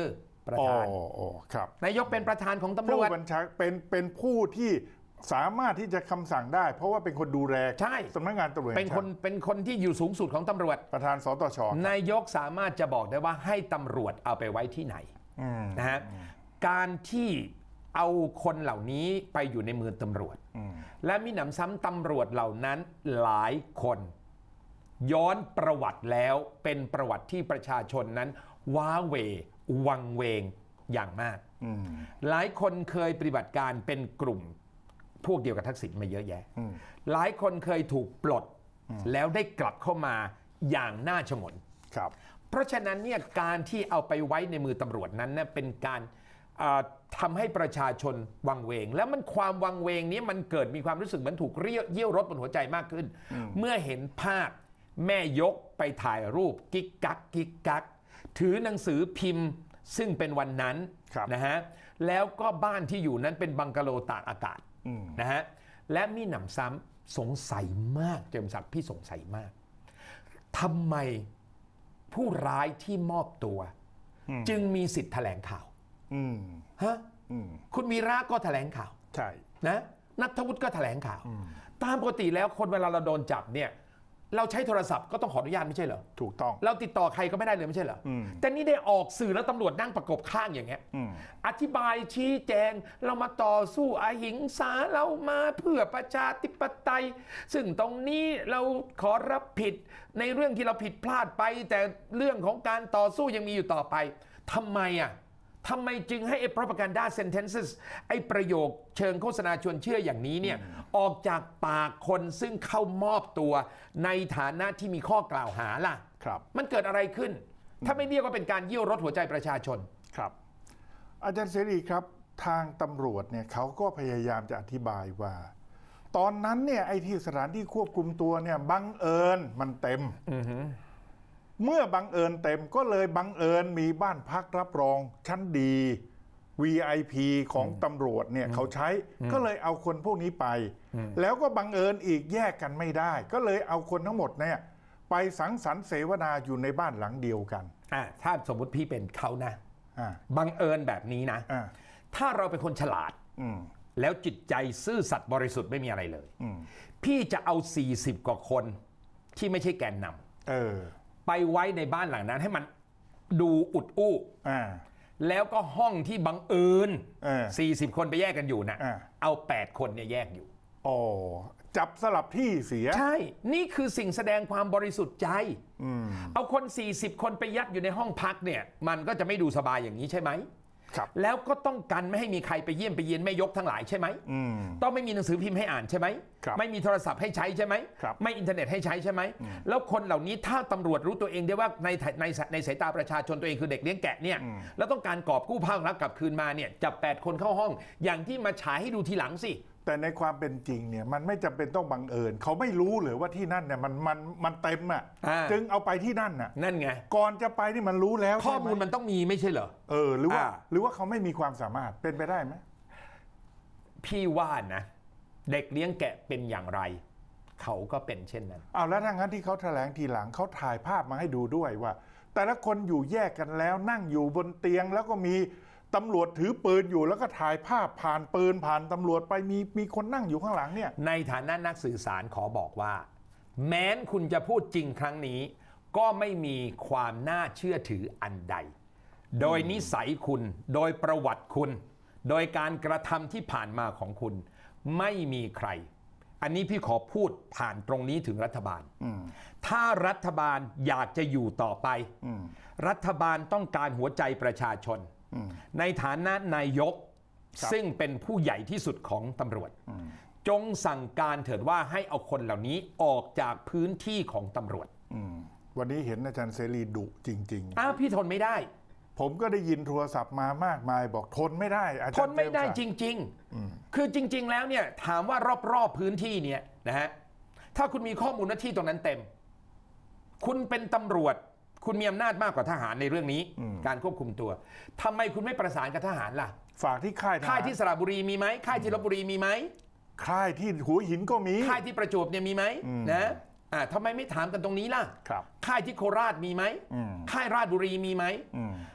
ประธานอ๋ออ๋อครับนายกเป็นประธานของตำรผู้วจบัญชาเป็นเป็นผู้ที่สามารถที่จะคำสั่งได้ เพราะว่าเป็นคนดูแลใช่สำนักงานตำรวจแห่งเป็นคนชาติเป็นคนที่อยู่สูงสุดของตำรวจประธานสตชนายกสามารถจะบอกได้ว่าให้ตำรวจเอาไปไว้ที่ไหนอืมนะฮะการที่เอาคนเหล่านี้ไปอยู่ในมือตำรวจอืมและมีหนำซ้ำตำรวจเหล่านั้นหลายคน ย้อนประวัติแล้วเป็นประวัติที่ประชาชนนั้นว้าเหววังเวงอย่างมากอืมหลายคนเคยปฏิบัติการเป็นกลุ่มพวกเดียวกับทักษิณมาเยอะแยะอืมหลายคนเคยถูกปลดแล้วได้กลับเข้ามาอย่างน่าชงนครับเพราะฉะนั้นเนี่ยการที่เอาไปไว้ในมือตำรวจนั้นเนี่ยเป็นการเอ่อทำให้ประชาชนวังเวง แล้วมันความวังเวงนี้มันเกิดมีความรู้สึกเหมือนถูกเยี่ยวเยี่ยวรถบนหัวใจมากขึ้น เมื่อเห็นภาพแม่ยกไปถ่ายรูปกิ๊กกักกิ๊กกักถือหนังสือพิมพ์ซึ่งเป็นวันนั้นครับนะฮะแล้วก็บ้านที่อยู่นั้นเป็นบังกะโลตากอากาศอืมนะฮะและมีหนำซ้ำสงสัยมากเจมส์ศักดิ์พี่สงสัยมากทำไมผู้ร้ายที่มอบตัว จึงมีสิทธิ์แถลงข่าวอืมฮะอืมคุณวีระก็แถลงข่าวใช่นะนัทวุฒิก็แถลงข่าว ตามปกติแล้วคนเวลาเราโดนจับเนี่ยเราใช้โทรศัพท์ก็ต้องขออนุญาตไม่ใช่เหรอถูกต้องเราติดต่อใครก็ไม่ได้เลยไม่ใช่เหรออืมแต่นี่ได้ออกสื่อแล้วตำรวจนั่งประกบข้างอย่างเงี้ยอืมอธิบายชี้แจงเรามาต่อสู้อหิงสาเรามาเพื่อประชาธิปไตย ซึ่งตรงนี้เราขอรับผิดในเรื่องที่เราผิดพลาดไป แต่เรื่องของการต่อสู้ยังมีอยู่ต่อไปทำไมอ่ะทำไมจึงให้ไอ้ propaganda sentences ไอ้ประโยคเชิงโฆษณาชวนเชื่ออย่างนี้เนี่ยออกจากปากคนซึ่งเข้ามอบตัวในฐานะที่มีข้อกล่าวหาล่ะครับมันเกิดอะไรขึ้น ถ้าไม่เรียกว่าเป็นการเยี่ยวรถหัวใจประชาชนครับ อาจารย์เสรีครับ ทางตำรวจเนี่ยเขาก็พยายามจะอธิบายว่า ตอนนั้นเนี่ยไอ้ที่สถานที่ควบคุมตัวเนี่ยบังเอิญมันเต็ม เมื่อบังเอิญเต็มก็เลยบังเอิญมีบ้านพักรับรองชั้นดี วี ไอ พี ของตำรวจเนี่ยเขาใช้ก็เลยเอาคนพวกนี้ไป แล้วก็บังเอิญอีกแยกกันไม่ได้ ก็เลยเอาคนทั้งหมดเนี่ยไปสังสรรค์เสวนาอยู่ในบ้านหลังเดียวกันอ่ะถ้าสมมติพี่เป็นเขานะอ่าบังเอิญแบบนี้นะอ่าถ้าเราเป็นคนฉลาดอืมแล้วจิตใจซื่อสัตย์บริสุทธิ์ไม่มีอะไรเลยอืมพี่จะเอาสี่สิบกว่าคนที่ไม่ใช่แกนนำเออไปไว้ในบ้านหลังนั้นให้มันดูอุดอู้อ่าแล้วก็ห้องที่บังเอิญเออสี่สิบคนไปแยกกันอยู่นะอ่าเอาแปดคนเนี่ยแยกอยู่อ๋อจับสลับที่เสียใช่ นี่คือสิ่งแสดงความบริสุทธิ์ใจอืมเอาคนสี่สิบคนไปยัดอยู่ในห้องพักเนี่ยมันก็จะไม่ดูสบายอย่างนี้ใช่ไหมครับแล้วก็ต้องกันไม่ให้มีใครไปเยี่ยมไปเยียนแม่ยกทั้งหลายใช่ไหมอืมต้องไม่มีหนังสือพิมพ์ให้อ่านใช่ไหมครับไม่มีโทรศัพท์ให้ใช้ใช่ไหมครับไม่อินเทอร์เน็ตให้ใช้ใช่ไหมแล้วคนเหล่านี้ถ้าตำรวจรู้ตัวเองได้ว่าในในในสายตาประชาชนตัวเองคือเด็กเลี้ยงแกะเนี่ยแล้วต้องการกอบกู้ภาครัฐกลับคืนมาเนี่ยจับแปดคนเข้าห้องอย่างที่มาฉายให้ดูทีหลังสิแต่ในความเป็นจริงเนี่ยมันไม่จำเป็นต้องบังเอิญเขาไม่รู้หรือว่าที่นั่นเนี่ยมันมันมันเต็มอ่ะอ่าจึงเอาไปที่นั่นน่ะนั่นไงก่อนจะไปนี่มันรู้แล้วข้อมูลใช่ไหมันต้องมีไม่ใช่เหรอเออหรือว่าอ่าหรือว่าเขาไม่มีความสามารถเป็นไปได้ไหมพี่ว่านะ เด็กเลี้ยงแกะเป็นอย่างไร เขาก็เป็นเช่นนั้นเอาแล้วถ้างั้นที่เขาแถลงทีหลังเขาถ่ายภาพมาให้ดูด้วยว่า แต่ละคนอยู่แยกกันแล้วนั่งอยู่บนเตียงแล้วก็มีตำรวจถือปืนอยู่แล้วก็ถ่ายภาพผ่านปืนผ่านตำรวจไปมีมีคนนั่งอยู่ข้างหลังเนี่ยในฐานะนักสื่อสารขอบอกว่า แม้นคุณจะพูดจริงครั้งนี้ ก็ไม่มีความน่าเชื่อถืออันใด โดยนิสัยคุณ โดยประวัติคุณ โดยการกระทำที่ผ่านมาของคุณ ไม่มีใคร อันนี้พี่ขอพูดผ่านตรงนี้ถึงรัฐบาล ถ้ารัฐบาลอยากจะอยู่ต่อไป รัฐบาลต้องการหัวใจประชาชน ในฐานะนายกครับซึ่งเป็นผู้ใหญ่ที่สุดของตำรวจ จงสั่งการเถิดว่าให้เอาคนเหล่านี้ออกจากพื้นที่ของตำรวจอืมวันนี้เห็นอาจารย์เสรีดุจริงอ้าวพี่ทนไม่ได้ๆ ผมก็ได้ยินโทรศัพท์มามากมายบอกทนไม่ได้อาจารย์ทนไม่ได้เมศักดิ์จริง ๆ คือจริง ๆ แล้วเนี่ยถามว่ารอบๆพื้นที่เนี่ยนะฮะถ้าคุณมีข้อมูลหน้าที่ตรงนั้นเต็ม คุณเป็นตำรวจ คุณมีอำนาจมากกว่าทหารในเรื่องนี้ การควบคุมตัวทำไมคุณไม่ประสานกับทหารล่ะฝากที่ค่ายทหารค่ายที่สระบุรีมีไหมค่ายที่ลบบุรีมีไหมค่ายที่หัวหินก็มีค่ายที่ประจวบเนี่ยมีไหมนะอ่าทำไมไม่ถามกันตรงนี้ล่ะครับค่ายที่โคราชมีไหมอืมค่ายราชบุรีมีไหมอืม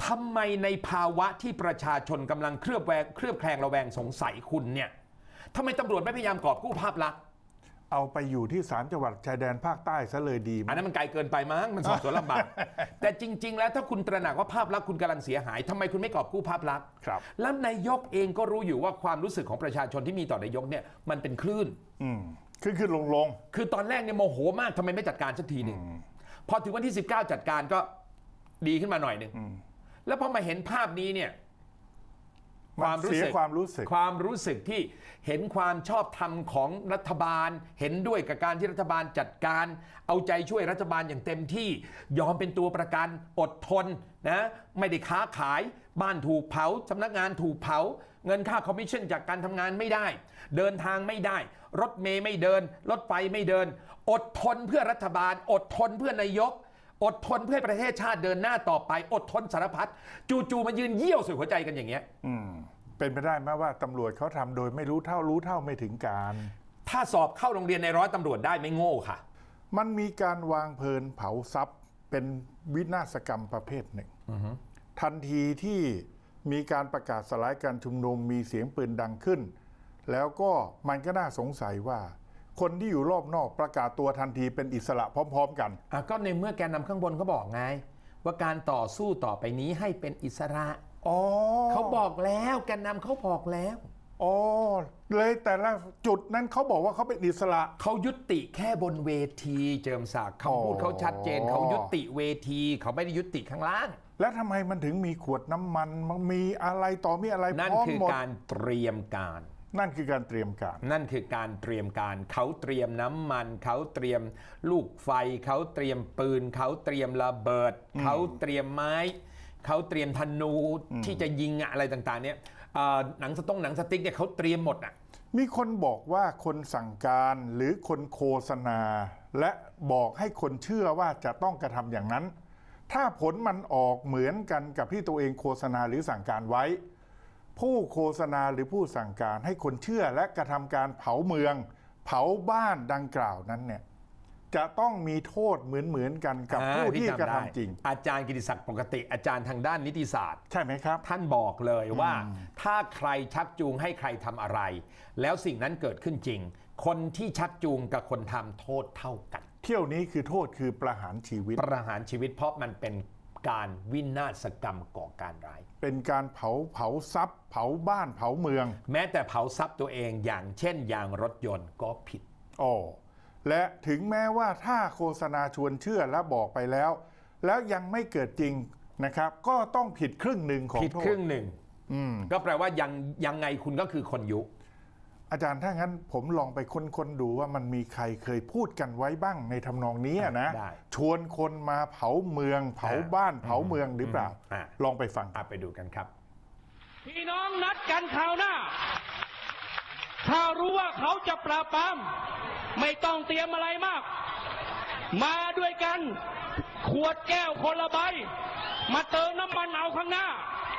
ทำไมในภาวะที่ประชาชนกำลังเคลือบแวงเคลือบแคลงระแวงสงสัยคุณเนี่ยทำไมตำรวจไม่พยายามกอบกู้ภาพลักษณ์เอาไปอยู่ที่ศาลจังหวัดชายแดนภาคใต้ซะเลยดีอันนั้นมันไกลเกินไปมั้งมันสอบสวนลำบาก แต่จริงๆแล้วถ้าคุณตระหนักว่าภาพลักษณ์คุณกำลังเสียหายทำไมคุณไม่กอบกู้ภาพลักษณ์ครับแล้วนายกเองก็รู้อยู่ว่าความรู้สึกของประชาชนที่มีต่อนายกเนี่ยมันเป็นคลื่นอืมขึ้นขึ้นลงลงคือตอนแรกเนี่ยโมโหมากทำไมไม่จัดการสักทีหนึ่งพอถึงวันที่สิบเก้าจัดการก็ดีขึ้นมาหน่อยหนึ่งแล้วพอมาเห็นภาพนี้เนี่ยความรู้สึกความรู้สึกความรู้สึกที่เห็นความชอบธรรมของรัฐบาลเห็นด้วยกับการที่รัฐบาลจัดการเอาใจช่วยรัฐบาลอย่างเต็มที่ยอมเป็นตัวประกันอดทนนะไม่ได้ค้าขายบ้านถูกเผาสำนักงานถูกเผาเงินค่าคอมมิชชั่นจากการทำงานไม่ได้เดินทางไม่ได้รถเมย์ไม่เดินรถไฟไม่เดินอดทนเพื่อรัฐบาลอดทนเพื่อนายกอดทนเพื่อประเทศชาติเดินหน้าต่อไปอดทนสารพัดจู่ๆมายืนเยี่ยวใส่หัวใจกันอย่างเงี้ยอืมเป็นไปได้ไหมว่าตำรวจเขาทำโดยไม่รู้เท่ารู้เท่าไม่ถึงการถ้าสอบเข้าโรงเรียนในร้อยตำรวจได้ไม่โง่ค่ะมันมีการวางเพลิงเผาทรัพย์เป็นวินาศกรรมประเภทหนึ่งทันทีที่มีการประกาศสลายการชุมนุมมีเสียงปืนดังขึ้นแล้วก็มันก็น่าสงสัยว่าคนที่อยู่รอบนอกประกาศตัวทันทีเป็นอิสระพร้อมๆกันอ่ะก็ในเมื่อแกนนำข้างบนเขาบอกไงว่าการต่อสู้ต่อไปนี้ให้เป็นอิสระอ๋อเขาบอกแล้วแกนนำเขาบอกแล้วอ๋อเลยแต่ละจุดนั้นเขาบอกว่าเขาเป็นอิสระเขายุติแค่บนเวทีเจิมศักดิ์คำพูดเขาชัดเจนเขายุติเวทีเขาไม่ได้ยุติข้างล่างแล้วทำไมมันถึงมีขวดน้ำมันมันมีอะไรต่อมีอะไรนั่นคือการเตรียมการนั่นคือการเตรียมการนั่นคือการเตรียมการเขาเตรียมน้ำมันเขาเตรียมลูกไฟเขาเตรียมปืนเขาเตรียมระเบิดเขาเตรียมไม้เขาเตรียมธนูที่จะยิงอะไรต่างๆเนี่ยหนังสต๊อกหนังสติ๊กเนี่ยเขาเตรียมหมดอ่ะมีคนบอกว่าคนสั่งการหรือคนโฆษณาและบอกให้คนเชื่อว่าจะต้องกระทำอย่างนั้นถ้าผลมันออกเหมือนกันกับที่ตัวเองโฆษณาหรือสั่งการไว้ผู้โฆษณาหรือผู้สั่งการให้คนเชื่อและกระทำการเผาเมืองเผาบ้านดังกล่าวนั้นเนี่ยจะต้องมีโทษเหมือนเหมือนกันกับผู้ที่กระทำจริงอาจารย์กิติศักดิ์ปกติอาจารย์ทางด้านนิติศาสตร์ใช่ไหมครับท่านบอกเลยว่าถ้าใครชักจูงให้ใครทำอะไรแล้วสิ่งนั้นเกิดขึ้นจริงคนที่ชักจูงกับคนทำโทษเท่ากันเที่ยวนี้คือโทษคือประหารชีวิตประหารชีวิตเพราะมันเป็นการวินาศกรรมก่อการร้ายเป็นการเผาเผาทรัพย์เผาบ้านเผาเมืองแม้แต่เผาทรัพย์ตัวเองอย่างเช่นยางรถยนต์ก็ผิดอ๋อและถึงแม้ว่าถ้าโฆษณาชวนเชื่อและบอกไปแล้วแล้วยังไม่เกิดจริงนะครับก็ต้องผิดครึ่งหนึ่งของโทษผิดครึ่งหนึ่งก็แปลว่ายังยังไงคุณก็คือคนยุอาจารย์ถ้างั้นผมลองไปค้นๆดูว่ามันมีใครเคยพูดกันไว้บ้างในทำนองนี้นะชวนคนมาเผาเมืองเผาบ้านเผาเมืองหรือเปล่าลองไปฟังไปดูกันครับพี่น้องนัดกันคราวหน้าถ้ารู้ว่าเขาจะปราบปรามไม่ต้องเตรียมอะไรมากมาด้วยกันขวดแก้วคนละใบมาเติมน้ำมันเอาข้างหน้า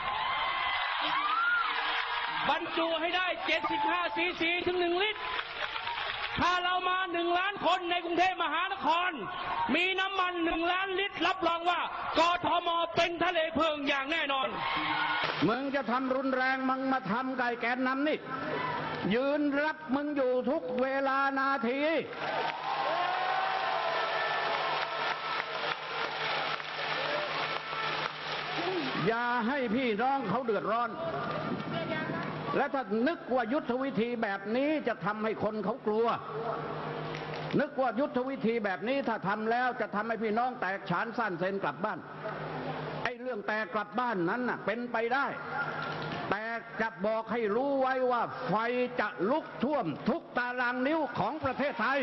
บรรจุให้ได้เจ็ดสิบห้าซีซีถึงหนึ่งลิตรถ้าเรามาหนึ่งล้านคนในกรุงเทพมหานครมีน้ำมันหนึ่งล้านลิตรรับรองว่ากทม.เป็นทะเลเพลิงอย่างแน่นอนมึงจะทำรุนแรงมึงมาทำไก่แกนนำนี่ยืนรับมึงอยู่ทุกเวลานาทีอย่าให้พี่น้องเขาเดือดร้อนและถ้านึกว่ายุทธวิธีแบบนี้จะทำให้คนเขากลัวนึกว่ายุทธวิธีแบบนี้ถ้าทำแล้วจะทำให้พี่น้องแตกฉานสั้นเซนกลับบ้านไอ้เรื่องแตกกลับบ้านนั้นน่ะเป็นไปได้แต่จะบอกให้รู้ไว้ว่าไฟจะลุกท่วมทุกตารางนิ้วของประเทศไทย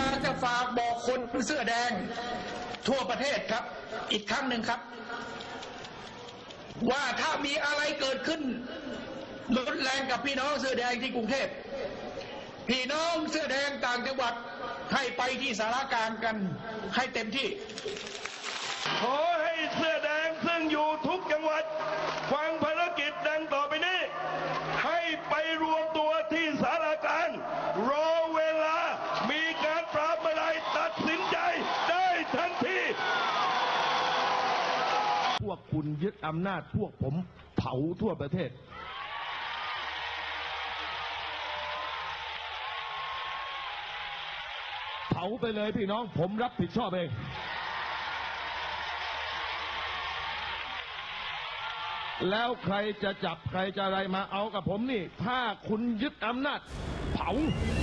ากจะฝากบอกคนเสื้อแดงทั่วประเทศครับ อีกครั้งหนึ่งครับ ว่าถ้ามีอะไรเกิดขึ้นรุนแรงกับพี่น้องเสื้อแดงที่กรุงเทพพี่น้องเสื้อแดงต่างจังหวัดให้ไปที่สารกลางกันให้เต็มที่ขอให้เสื้อแดงซึ่งอยู่ทุกจังหวัดฟังภารกิจดังต่อไปนี้ให้ไปรวมตัวที่สารกลางรอเวลามีการปราบเมื่อไรตัดสินใจได้ทันทีพวกคุณยึดอำนาจพวกผมเผาทั่วประเทศเผาไปเลยพี่น้องผมรับผิดชอบเองแล้วใครจะจับใครจะอะไรมาเอากับผมนี่ถ้าคุณยึดอำนาจเผา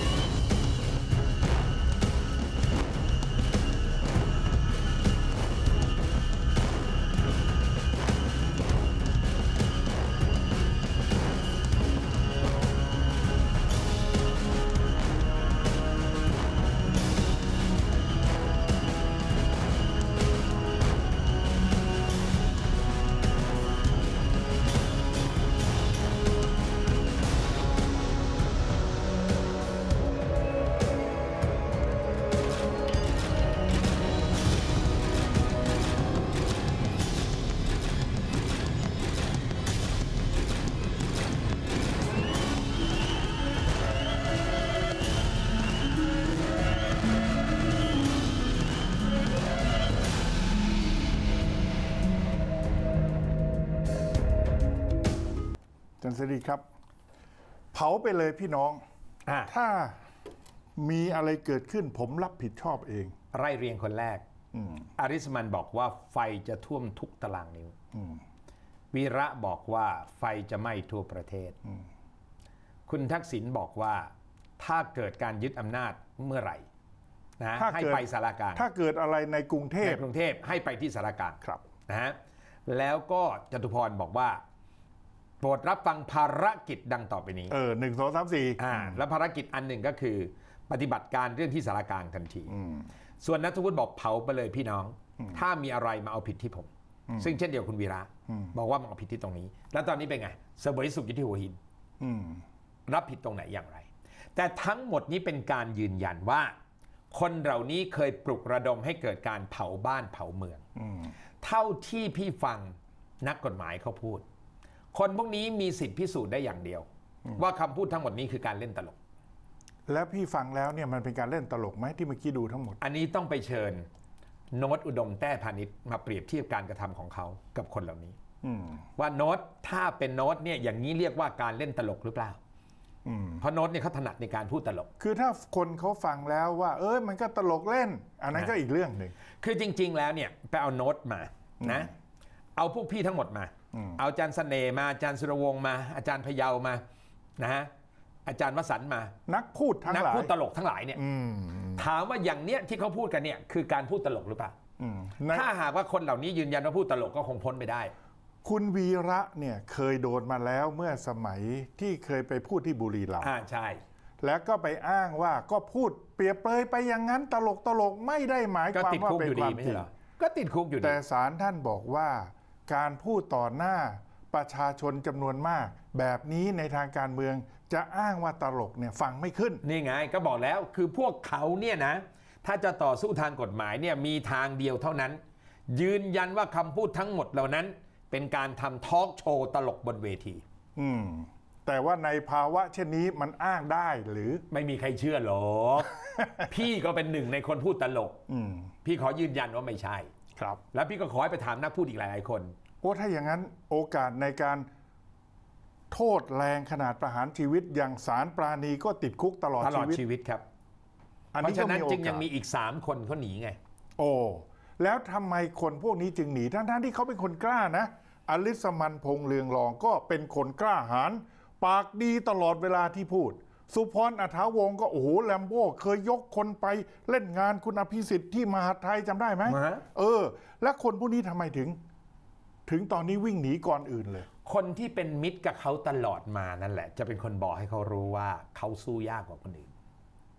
อาจารย์เสรีครับเผาไปเลยพี่น้องอ่ะถ้ามีอะไรเกิดขึ้นผมรับผิดชอบเองไล่เรียงคนแรกอืมอาริสมันบอกว่าไฟจะท่วมทุกตารางนิ้วอืมวีระบอกว่าไฟจะไหม้ทั่วประเทศ คุณทักษิณบอกว่าถ้าเกิดการยึดอำนาจเมื่อไหร่นะถ้าให้เกิดไปสารกลางถ้าเกิดอะไรในกรุงเทพในกรุงเทพให้ไปที่สารกลางครับนะฮะแล้วก็จตุพรบอกว่าโปรดรับฟังภารกิจดังต่อไปนี้เออหนึ่งสองสามสี่อ่าแล้วภารกิจอันหนึ่งก็คือปฏิบัติการเรื่องที่สารกลางทันทีอืมส่วนนัทวุฒิบอกเผาไปเลยพี่น้อง ถ้ามีอะไรมาเอาผิดที่ผม ซึ่งเช่นเดียวคุณวีระอืมบอกว่ามาเอาผิดที่ตรงนี้ แล้วตอนนี้เป็นไงเสวยสุขอยู่ที่หัวหินอืมรับผิดตรงไหนอย่างไร แต่ทั้งหมดนี้เป็นการยืนยันว่า คนเหล่านี้เคยปลุกระดมให้เกิดการเผาบ้านเผาเมืองอืมเท่าที่พี่ฟังนักกฎหมายเขาพูด คนพวกนี้มีสิทธิพิสูจน์ได้อย่างเดียว ว่าคำพูดทั้งหมดนี้คือการเล่นตลกแล้วพี่ฟังแล้วเนี่ยมันเป็นการเล่นตลกไหมที่เมื่อกี้ดูทั้งหมดอันนี้ต้องไปเชิญโน้ตอุดมแต้พาณิชย์มาเปรียบเทียบการกระทำของเขากับคนเหล่านี้อืมว่าโน้ตถ้าเป็นโน้ตเนี่ยอย่างนี้เรียกว่าการเล่นตลกหรือเปล่าอืมเพราะโน้ตเนี่ยเขาถนัดในการพูดตลกคือถ้าคนเขาฟังแล้วว่า เอ้ยมันก็ตลกเล่น อันนั้นนะก็อีกเรื่องหนึ่งคือจริง ๆ แล้วเนี่ยไปเอาโน้ตมานะเอาพวกพี่ทั้งหมดมาอืมเอาอาจารย์เสน่ห์มาอาจารย์สุรวงศ์มาอาจารย์พะเยามานะฮะอาจารย์วสันต์มานักพูดทั้งนักหลายพูดตลกทั้งหลายเนี่ยอืมถามว่าอย่างเนี้ยที่เขาพูดกันเนี่ยคือการพูดตลกหรือเปล่าอืมในถ้าหากว่าคนเหล่านี้ยืนยันว่าพูดตลกก็คงพ้นไปได้คุณวีระเนี่ยเคยโดนมาแล้วเมื่อสมัยที่เคยไปพูดที่บุรีรัมย์อ่าใช่แล้วก็ไปอ้างว่าก็พูดเปรียบเปรยไปอย่างนั้นตลกตลกไม่ได้หมายก็ความติดว่าคุกเป็อน ยู่คดีวามไม่จริใช่งเหรอก็ติดคุกอยู่ดีแต่ศาลท่านบอกว่าการพูดต่อหน้าประชาชนจำนวนมาก แบบนี้ในทางการเมืองจะอ้างว่าตลกเนี่ยฟังไม่ขึ้นนี่ไงก็บอกแล้วคือพวกเขาเนี่ยนะถ้าจะต่อสู้ทางกฎหมายเนี่ยมีทางเดียวเท่านั้น ยืนยันว่าคำพูดทั้งหมดเหล่านั้น เป็นการทำทอล์กโชว์ตลกบนเวทีอืมแต่ว่าในภาวะเช่นนี้มันอ้างได้หรือไม่มีใครเชื่อหรอก พี่ก็เป็นหนึ่งในคนพูดตลกอืมพี่ขอยืนยันว่าไม่ใช่ครับแล้วพี่ก็ขอให้ไปถามนักพูดอีกหลายๆคนโอ้ถ้าอย่างนั้นโอกาสในการโทษแรงขนาดประหารชีวิตอย่างสารปราณีก็ติดคุกตลอดตลอชีดวิตชีวิตครับอันเพนี้ราะก็ฉะนั้นมีโอจึงยักาง สมีอีกสามคนเขาหนีไงโอ้แล้วทำไมคนพวกนี้จึงหนีทั้งๆที่เขาเป็นคนกล้านะอลิสมันพงษ์เลืองรองก็เป็นคนกล้าหาญปากดีตลอดเวลาที่พูด สุพรอัฐาวงศ์ก็โอ้โหแลมโบ้เคยยกคนไปเล่นงานคุณอภิสิทธิ์ที่มหาดไทยจำได้ไหมฮะเออ และคนพวกนี้ทำไมถึง ถึงตอนนี้วิ่งหนีก่อนอื่นเลยคนที่เป็นมิตรกับเขาตลอดมานั่นแหละ จะเป็นคนบอกให้เขารู้ว่าเขาสู้ยากกว่าคนอื่น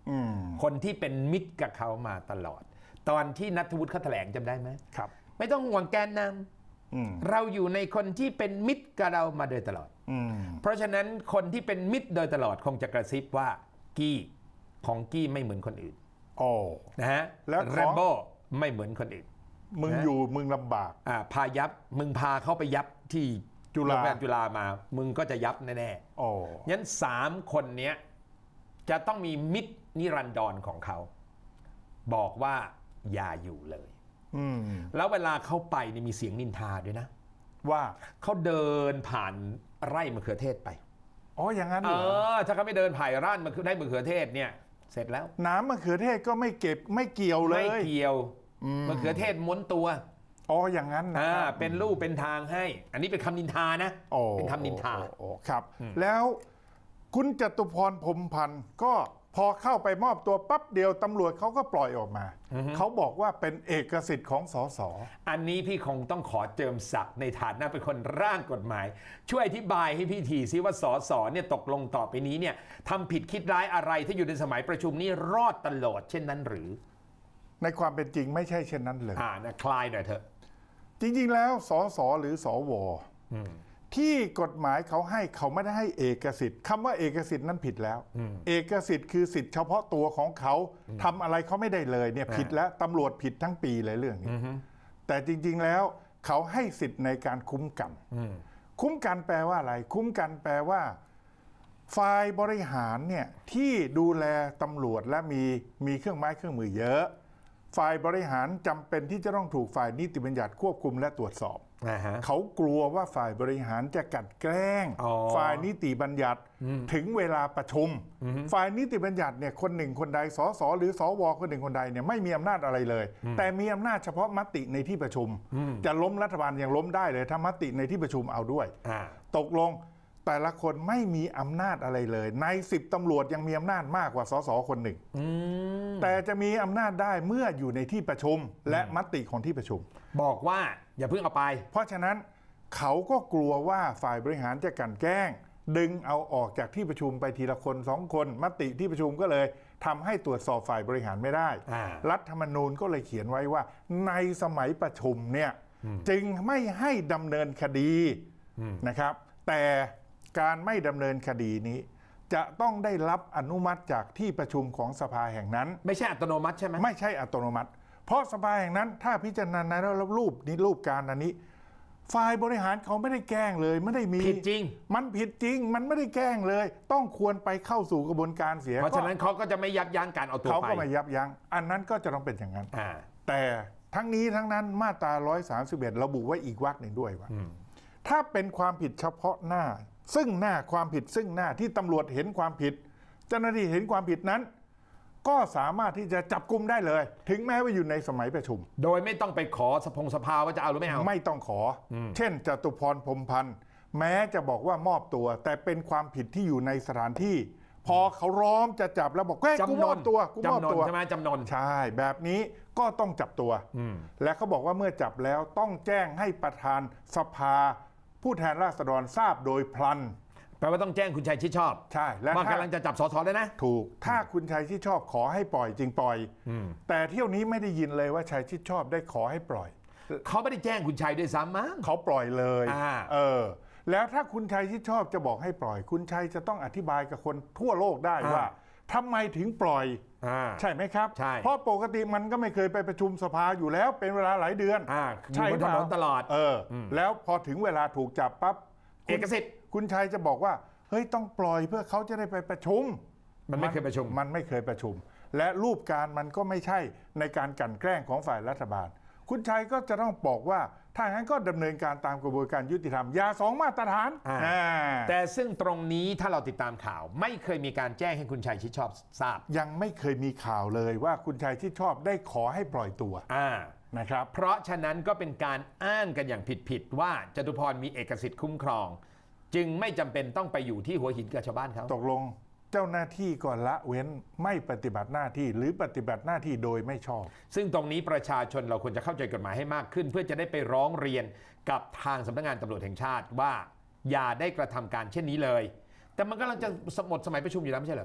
อืมคนที่เป็นมิตรกับเขามาตลอด ตอนที่ณัฐวุฒิเขาแถลงจำได้ไหมครับไม่ต้องห่วงแกนนอืมำเราอยู่ในคนที่เป็นมิตรกับเรามาโดยตลอดอืมเพราะฉะนั้นคนที่เป็นมิตรโดยตลอดคงจะกระซิบว่ากี้ของกี้ไม่เหมือนคนอื่นโอ้นะฮะแล้วของแรมโบ้ไม่เหมือนคนอื่นมึงนะอยู่มึงลำบากอ่าพายับมึงพาเขาไปยับที่จุฬาโรงพยาบาลจุฬามา มึงก็จะยับแน่โอ้ๆงั้นสามคนเนี้ยจะต้องมีมิตรนิรันดรของเขา บอกว่าอย่าอยู่เลยอืมแล้วเวลาเขาไปเนี่ยมีเสียงนินทาด้วยนะว่าเขาเดินผ่านไร่มะเขือเทศไปอ๋ออย่างนั้นเอเหรออถ้าเขาไม่เดินผ่านไร่มะเขือได้มะเขือเทศเนี่ยเสร็จแล้วน้ำมะเขือเทศก็ไม่เก็บไม่เกี่ยวเลยไม่เกี่ยวอืมมะเขือเทศม้วนตัวอ๋ออย่างนั้นนะอ่าครับเป็นรูปเป็นทางให้ อันนี้เป็นคำนินทานะโอ้เป็นคำนินทาโอ้โอ้ครับ แล้วคุณจตุพรพรหมพันธ์ก็พอเข้าไปมอบตัวปั๊บเดียวตำรวจเขาก็ปล่อยออกมา เขาบอกว่าเป็นเอกสิทธิ์ของสสอันนี้พี่คงต้องขอเจิมศักดิ์ในฐานะเป็นคนร่างกฎหมาย ช่วยอธิบายให้พี่ทีซิว่าสสเนี่ยตกลงต่อไปนี้เนี่ยทำผิดคิดร้ายอะไรที่อยู่ในสมัยประชุมนี่รอดตลอดเช่นนั้นหรือในความเป็นจริงไม่ใช่เช่นนั้นเลยอ่านะคลายหน่อยเถอะจริงๆแล้วสสหรือสวที่กฎหมายเขาให้เขาไม่ได้ให้เอกสิทธิ์คำว่าเอกสิทธิ์นั้นผิดแล้ว เอกสิทธิ์คือสิทธิ์เฉพาะตัวของเขาทำอะไรเขาไม่ได้เลยเนี่ยผิดแล้วตำรวจผิดทั้งปีเลยเรื่องนี้แต่จริงๆแล้วเขาให้สิทธิ์ในการคุ้มกันคุ้มกันแปลว่าอะไร คุ้มกันแปลว่า ฝ่ายบริหารเนี่ยที่ดูแลตำรวจและมีมีเครื่องไม้เครื่องมือเยอะ ฝ่ายบริหารจำเป็นที่จะต้องถูกฝ่ายนิติบัญญัติควบคุมและตรวจสอบอ่าฮะเขากลัวว่าฝ่ายบริหารจะกลันแกล้งอ๋อฝ่ายนิติบัญญัติถึงเวลาประชุม ฝ่ายนิติบัญญัติเนี่ยคนหนึ่งคนใดสสหรือสวคนหนึ่งคนใดเนี่ยไม่มีอำนาจอะไรเลย แต่มีอำนาจเฉพาะมติในที่ประชุม จะล้มรัฐบาลยังล้มได้เลยถ้ามติในที่ประชุมเอาด้วยอ่าตกลงแต่ละคนไม่มีอำนาจอะไรเลย ในสิบตำรวจยังมีอำนาจมากกว่าสสคนหนึ่งแต่จะมีอำนาจได้เมื่ออยู่ในที่ประชุมและมติของที่ประชุมบอกว่าอย่าเพิ่งเอาไปเพราะฉะนั้นเขาก็กลัวว่าฝ่ายบริหารจะกลั่นแกล้ง ดึงเอาออกจากที่ประชุมไปทีละคนสองคนมติที่ประชุมก็เลยทำให้ตรวจสอบฝ่ายบริหารไม่ได้อ่ารัฐธรรมนูญก็เลยเขียนไว้ว่า ในสมัยประชุมเนี่ยจึงไม่ให้ดำเนินคดีนะครับ แต่การไม่ดำเนินคดีนี้ จะต้องได้รับอนุมัติจากที่ประชุมของสภาแห่งนั้นไม่ใช่อัตโนมัติใช่ไหมไม่ใช่อัตโนมัติ เพราะสภาแห่งนั้นถ้าพิจารณาแล้วรูปนี้รูปการอันนี้ ฝ่ายบริหารเขาไม่ได้แกล้งเลยไม่ได้มีผิดจริงมันผิดจริงมันไม่ได้แกล้งเลย ต้องควรไปเข้าสู่กระบวนการเสียเพราะฉะนั้นเขาก็จะไม่ยับยั้งการเอาตัวเขาไปก็ไม่ยับยั้งอันนั้นก็จะต้องเป็นอย่างนั้นอ่าแต่ทั้งนี้ทั้งนั้นมาตราหนึ่งร้อยสามสิบเอ็ดระบุไว้อีกวรรคหนึ่งด้วยว่าถ้าเป็นความผิดเฉพาะหน้า ซึ่งหน้าความผิดซึ่งหน้าที่ตำรวจเห็นความผิด เจ้าหน้าที่เห็นความผิดนั้น ก็สามารถที่จะจับกุมได้เลย ถึงแม้ว่าอยู่ในสมัยประชุมโดยไม่ต้องไปขอสภงสภาว่าจะเอาหรือไม่เอาไม่ต้องขออเช่นจตุพรพรหมพันธ์แม้จะบอกว่ามอบตัว แต่เป็นความผิดที่อยู่ในสถานที่ พอเขาร้อมจะจับแล้วบอกแกกูมอบตัวกูมอบจำนนตัวใช่ไหมจำนนใช่แบบนี้ก็ต้องจับตัว และเขาบอกว่าเมื่อจับแล้วต้องแจ้งให้ประธานสภา ผู้แทนราษฎรทราบโดยพลันแปลว่าต้องแจ้งคุณชัยชิดชอบใช่และว่าถ้ากำลังจะจับสสได้นะถูก ถ้าคุณชัยชิดชอบขอให้ปล่อยจริงปล่อย แต่เที่ยวนี้ไม่ได้ยินเลยว่าชัยชิดชอบได้ขอให้ปล่อยเขาไม่ได้แจ้งคุณชัยด้วยซ้ำมั้งเขาปล่อยเลยอ่าเออ แล้วถ้าคุณชัยชิดชอบจะบอกให้ปล่อย คุณชัยจะต้องอธิบายกับคนทั่วโลกได้ว่าทำไมถึงปล่อยอ่าใช่ไหมครับใช่เพราะปกติมันก็ไม่เคยไปประชุมสภาอยู่แล้วเป็นเวลาหลายเดือนอ่าใช่อยู่บนถนนตลอดเอออแล้วพอถึงเวลาถูกจับปั๊บคุณเอกสิทธิ์คุณชัยจะบอกว่าเฮ้ยต้องปล่อยเพื่อเขาจะได้ไปประชุมมันไม่เคยประชุมมันไม่เคยประชุม และรูปการมันก็ไม่ใช่ในการกลั่นแกล้งของฝ่ายรัฐบาล คุณชัยก็จะต้องบอกว่าถ้างั้นก็ดำเนินการตามกระบวนการยุติธรรมอย่าสองมาตรฐานอ่าอ่าแต่ซึ่งตรงนี้ถ้าเราติดตามข่าว ไม่เคยมีการแจ้งให้คุณชัยชิดชอบทราบยังไม่เคยมีข่าวเลยว่าคุณชัยที่ชอบได้ขอให้ปล่อยตัวอ่านะครับเพราะฉะนั้นก็เป็นการอ้างกันอย่างผิดๆว่าจตุพรมีเอกสิทธิ์คุ้มครอง จึงไม่จำเป็นต้องไปอยู่ที่หัวหินกับชาวบ้านเขาตกลงเจ้าหน้าที่ก็ละเว้นไม่ปฏิบัติหน้าที่หรือปฏิบัติหน้าที่โดยไม่ชอบซึ่งตรงนี้ประชาชนเราควรจะเข้าใจกฎหมายให้มากขึ้น เพื่อจะได้ไปร้องเรียนกับทางสำนักงานตำรวจแห่งชาติว่าอย่าได้กระทำการเช่นนี้เลย แต่มันกำลังจะหมดสมัยประชุมอยู่แล้วไม่ใช่เหรอ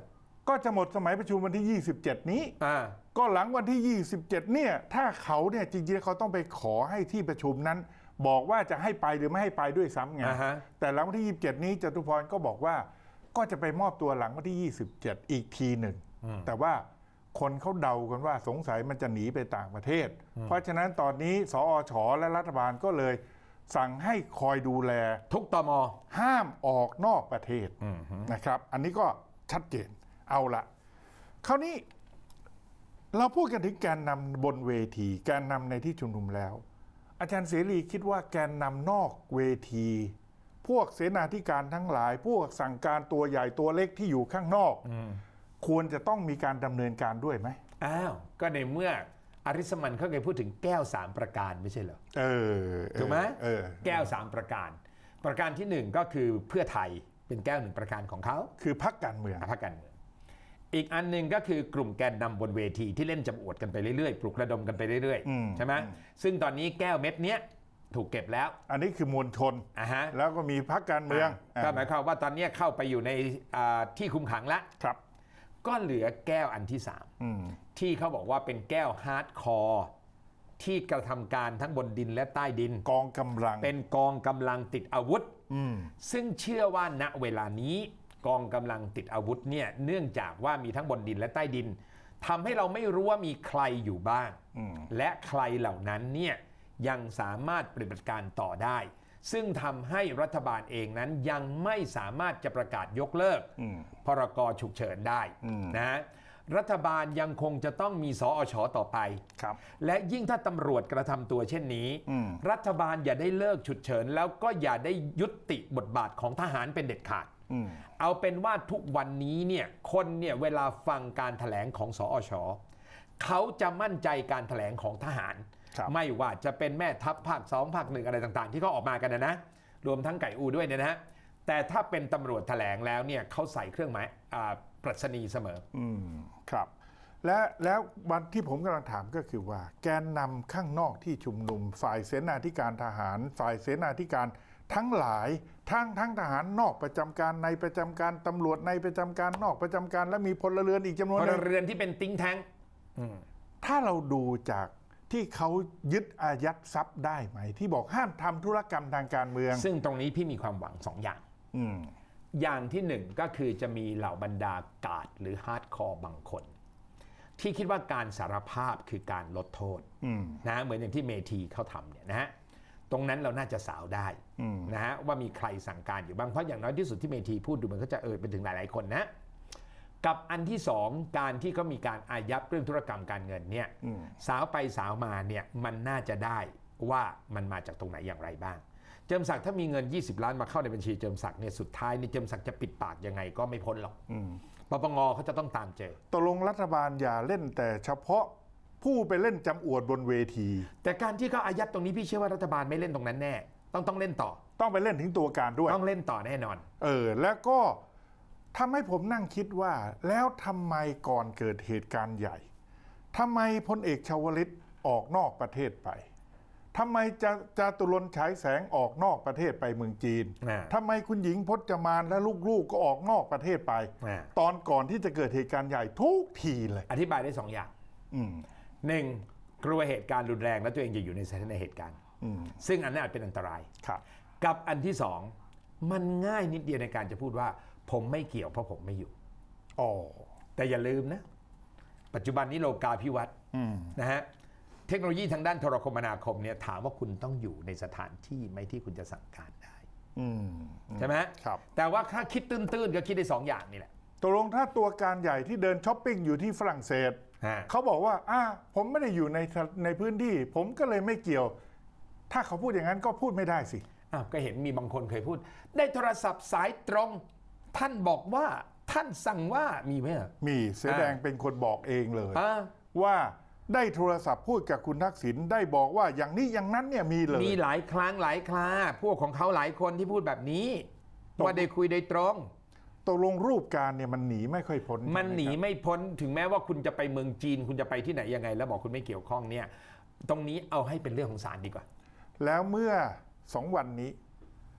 ก็จะหมดสมัยประชุมวันที่ยี่สิบเจ็ดนี้อ่าก็หลังวันที่ยี่สิบเจ็ดเนี่ยถ้าเขาเนี่ยจริงๆเขาต้องไปขอให้ที่ประชุมนั้น บอกว่าจะให้ไปหรือไม่ให้ไปด้วยซ้ำไงอ่าฮะแต่หลังวันที่ยี่สิบเจ็ดนี้จตุพรก็บอกว่าก็จะไปมอบตัวหลังวันที่ยี่สิบเจ็ดอีกทีหนึ่งแต่ว่าคนเขาเดากันว่าสงสัยมันจะหนีไปต่างประเทศ เพราะฉะนั้นตอนนี้สอชและรัฐบาลก็เลยสั่งให้คอยดูแลทุกตม. ห้ามออกนอกประเทศนะครับ อันนี้ก็ชัดเจนเอาละคราวนี้เราพูดกันถึงแกนนำบนเวที แกนนำในที่ชุมนุมแล้ว อาจารย์เสรีคิดว่าแกนนำนอกเวที พวกเสนาธิการทั้งหลาย พวกสั่งการตัวใหญ่ตัวเล็กที่อยู่ข้างนอกควรจะต้องมีการดำเนินการด้วยไหมอ้าวก็ในเมื่ออริสมันเขาเคยพูดถึงแก้วสามประการไม่ใช่เหรอเออถูกไหมเออแก้วสามประการ ประการที่หนึ่งก็คือเพื่อไทยเป็นแก้วหนึ่งประการของเขาคือพรรคการเมืองพรรคการเมืองอีกอันหนึ่งก็คือกลุ่มแกนนำบนเวทีที่เล่นจำอวดกันไปเรื่อยๆปลุกระดมกันไปเรื่อยๆใช่ไหมซึ่งตอนนี้แก้วเม็ดเนี้ยถูกเก็บแล้วอันนี้คือมวลชนอ่าฮะแล้วก็มีพรรคการเมืองก็หมายความว่าตอนนี้เข้าไปอยู่ในที่คุมขังแล้วครับก็เหลือแก้วอันที่สามที่เขาบอกว่าเป็นแก้วฮาร์ดคอร์ที่กระทำการทั้งบนดินและใต้ดินกองกำลังเป็นกองกำลังติดอาวุธซึ่งเชื่อว่าณเวลานี้กองกำลังติดอาวุธเนี่ยเนื่องจากว่ามีทั้งบนดินและใต้ดินทำให้เราไม่รู้ว่ามีใครอยู่บ้างและใครเหล่านั้นเนี่ยยังสามารถปฏิบัติการต่อได้ซึ่งทำให้รัฐบาลเองนั้นยังไม่สามารถจะประกาศยกเลิกพรกฉุกเฉินได้นะรัฐบาลยังคงจะต้องมีสอช.ต่อไปและยิ่งถ้าตำรวจกระทำตัวเช่นนี้รัฐบาลอย่าได้เลิกฉุกเฉินแล้วก็อย่าได้ยุติบทบาทของทหารเป็นเด็ดขาดเอาเป็นว่าทุกวันนี้เนี่ยคนเนี่ยเวลาฟังการแถลงของสอช.เขาจะมั่นใจการแถลงของทหารไม่ว่าจะเป็นแม่ทัพภาคสองภาคหนึ่งอะไรต่างๆที่เขาออกมากันนะนะรวมทั้งไก่อูด้วยเนี่ยนะแต่ถ้าเป็นตำรวจแถลงแล้วเนี่ยเขาใส่เครื่องหมายปรัชนีเสมออืมครับและแล้ววันที่ผมกำลังถามก็คือว่าแกนนำข้างนอกที่ชุมนุมฝ่ายเสนาธิการทหารฝ่ายเสนาธิการทั้งหลายทั้งทั้งทหารนอกประจำการในประจำการตำรวจในประจำการนอกประจำการและมีพลเรือนอีกจำนวนพลเรือนที่เป็นติ้งแท้งถ้าเราดูจากที่เขายึดอายัดทรัพย์ได้ไหมที่บอกห้ามทำธุรกรรมทางการเมืองซึ่งตรงนี้พี่มีความหวังสองอย่างอย่างที่หนึ่งก็คือจะมีเหล่าบรรดากาดหรือฮาร์ดคอร์บางคนที่คิดว่าการสารภาพคือการลดโทษนะเหมือนอย่างที่เมทีเขาทำเนี่ยนะฮะตรงนั้นเราน่าจะสาวได้นะฮะว่ามีใครสั่งการอยู่บ้างเพราะอย่างน้อยที่สุดที่เมทีพูดดูมันก็จะเอ่ยไปถึงหลายๆคนนะกับอันที่สองการที่เขามีการอายัดเรื่องธุรกรรมการเงินเนี่ยสาวไปสาวมาเนี่ยมันน่าจะได้ว่ามันมาจากตรงไหนอย่างไรบ้างเจิมศักดิ์ถ้ามีเงินยี่สิบล้านมาเข้าในบัญชีเจิมศักดิ์เนี่ยสุดท้ายนี่เจิมศักดิ์จะปิดปากยังไงก็ไม่พ้นหรอกปปงเขาจะต้องตามเจอตกลงรัฐบาลอย่าเล่นแต่เฉพาะผู้ไปเล่นจำอวดบนเวทีแต่การที่เขาอายัดตรงนี้พี่เชื่อว่ารัฐบาลไม่เล่นตรงนั้นแน่ต้องต้องเล่นต่อต้องไปเล่นถึงตัวการด้วยต้องเล่นต่อแน่นอนเออแล้วก็ทำให้ผมนั่งคิดว่าแล้วทำไมก่อนเกิดเหตุการณ์ใหญ่ทำไมพลเอกชวลิตออกนอกประเทศไปทำไมจะจตุรนต์ฉายแสงออกนอกประเทศไปเมืองจีนทำไมคุณหญิงพจมานและลูกๆก็ออกนอกประเทศไปตอนก่อนที่จะเกิดเหตุการณ์ใหญ่ทุกทีเลยอธิบายได้สองอย่างหนึ่งกลัวเหตุการณ์รุนแรงแล้วตัวเองจะอยู่ในสถานเหตุการณ์ซึ่งอันนั้นอาจเป็นอันตรายกับอันที่สองมันง่ายนิดเดียวในการจะพูดว่าผมไม่เกี่ยวเพราะผมไม่อยู่อ๋อแต่อย่าลืมนะปัจจุบันนี้โลกาภิวัตน์นะฮะเทคโนโลยีทางด้านโทรคมนาคมเนี่ยถามว่าคุณต้องอยู่ในสถานที่ไหมที่คุณจะสั่งการได้ใช่ไหมครับแต่ว่าถ้าคิดตื้นๆก็คิดได้สองอย่างนี่แหละตกลงถ้าตัวการใหญ่ที่เดินช้อปปิ้งอยู่ที่ฝรั่งเศสเขาบอกว่าอ่าผมไม่ได้อยู่ในในพื้นที่ผมก็เลยไม่เกี่ยวถ้าเขาพูดอย่างนั้นก็พูดไม่ได้สิอ้าวก็เห็นมีบางคนเคยพูดได้โทรศัพท์สายตรงท่านบอกว่าท่านสั่งว่ามีไหมมีเสือแดงเป็นคนบอกเองเลยว่าได้โทรศัพท์พูดกับคุณทักษิณได้บอกว่าอย่างนี้อย่างนั้นเนี่ยมีเลยมีหลายครั้งหลายคราพวกของเขาหลายคนที่พูดแบบนี้ว่าได้คุยได้ตรงตกลงรูปการเนี่ยมันหนีไม่ค่อยพ้นมันหนีไม่พ้นถึงแม้ว่าคุณจะไปเมืองจีนคุณจะไปที่ไหนยังไงแล้วบอกคุณไม่เกี่ยวข้องเนี่ยตรงนี้เอาให้เป็นเรื่องของศาลดีกว่าแล้วเมื่อสองวันนี้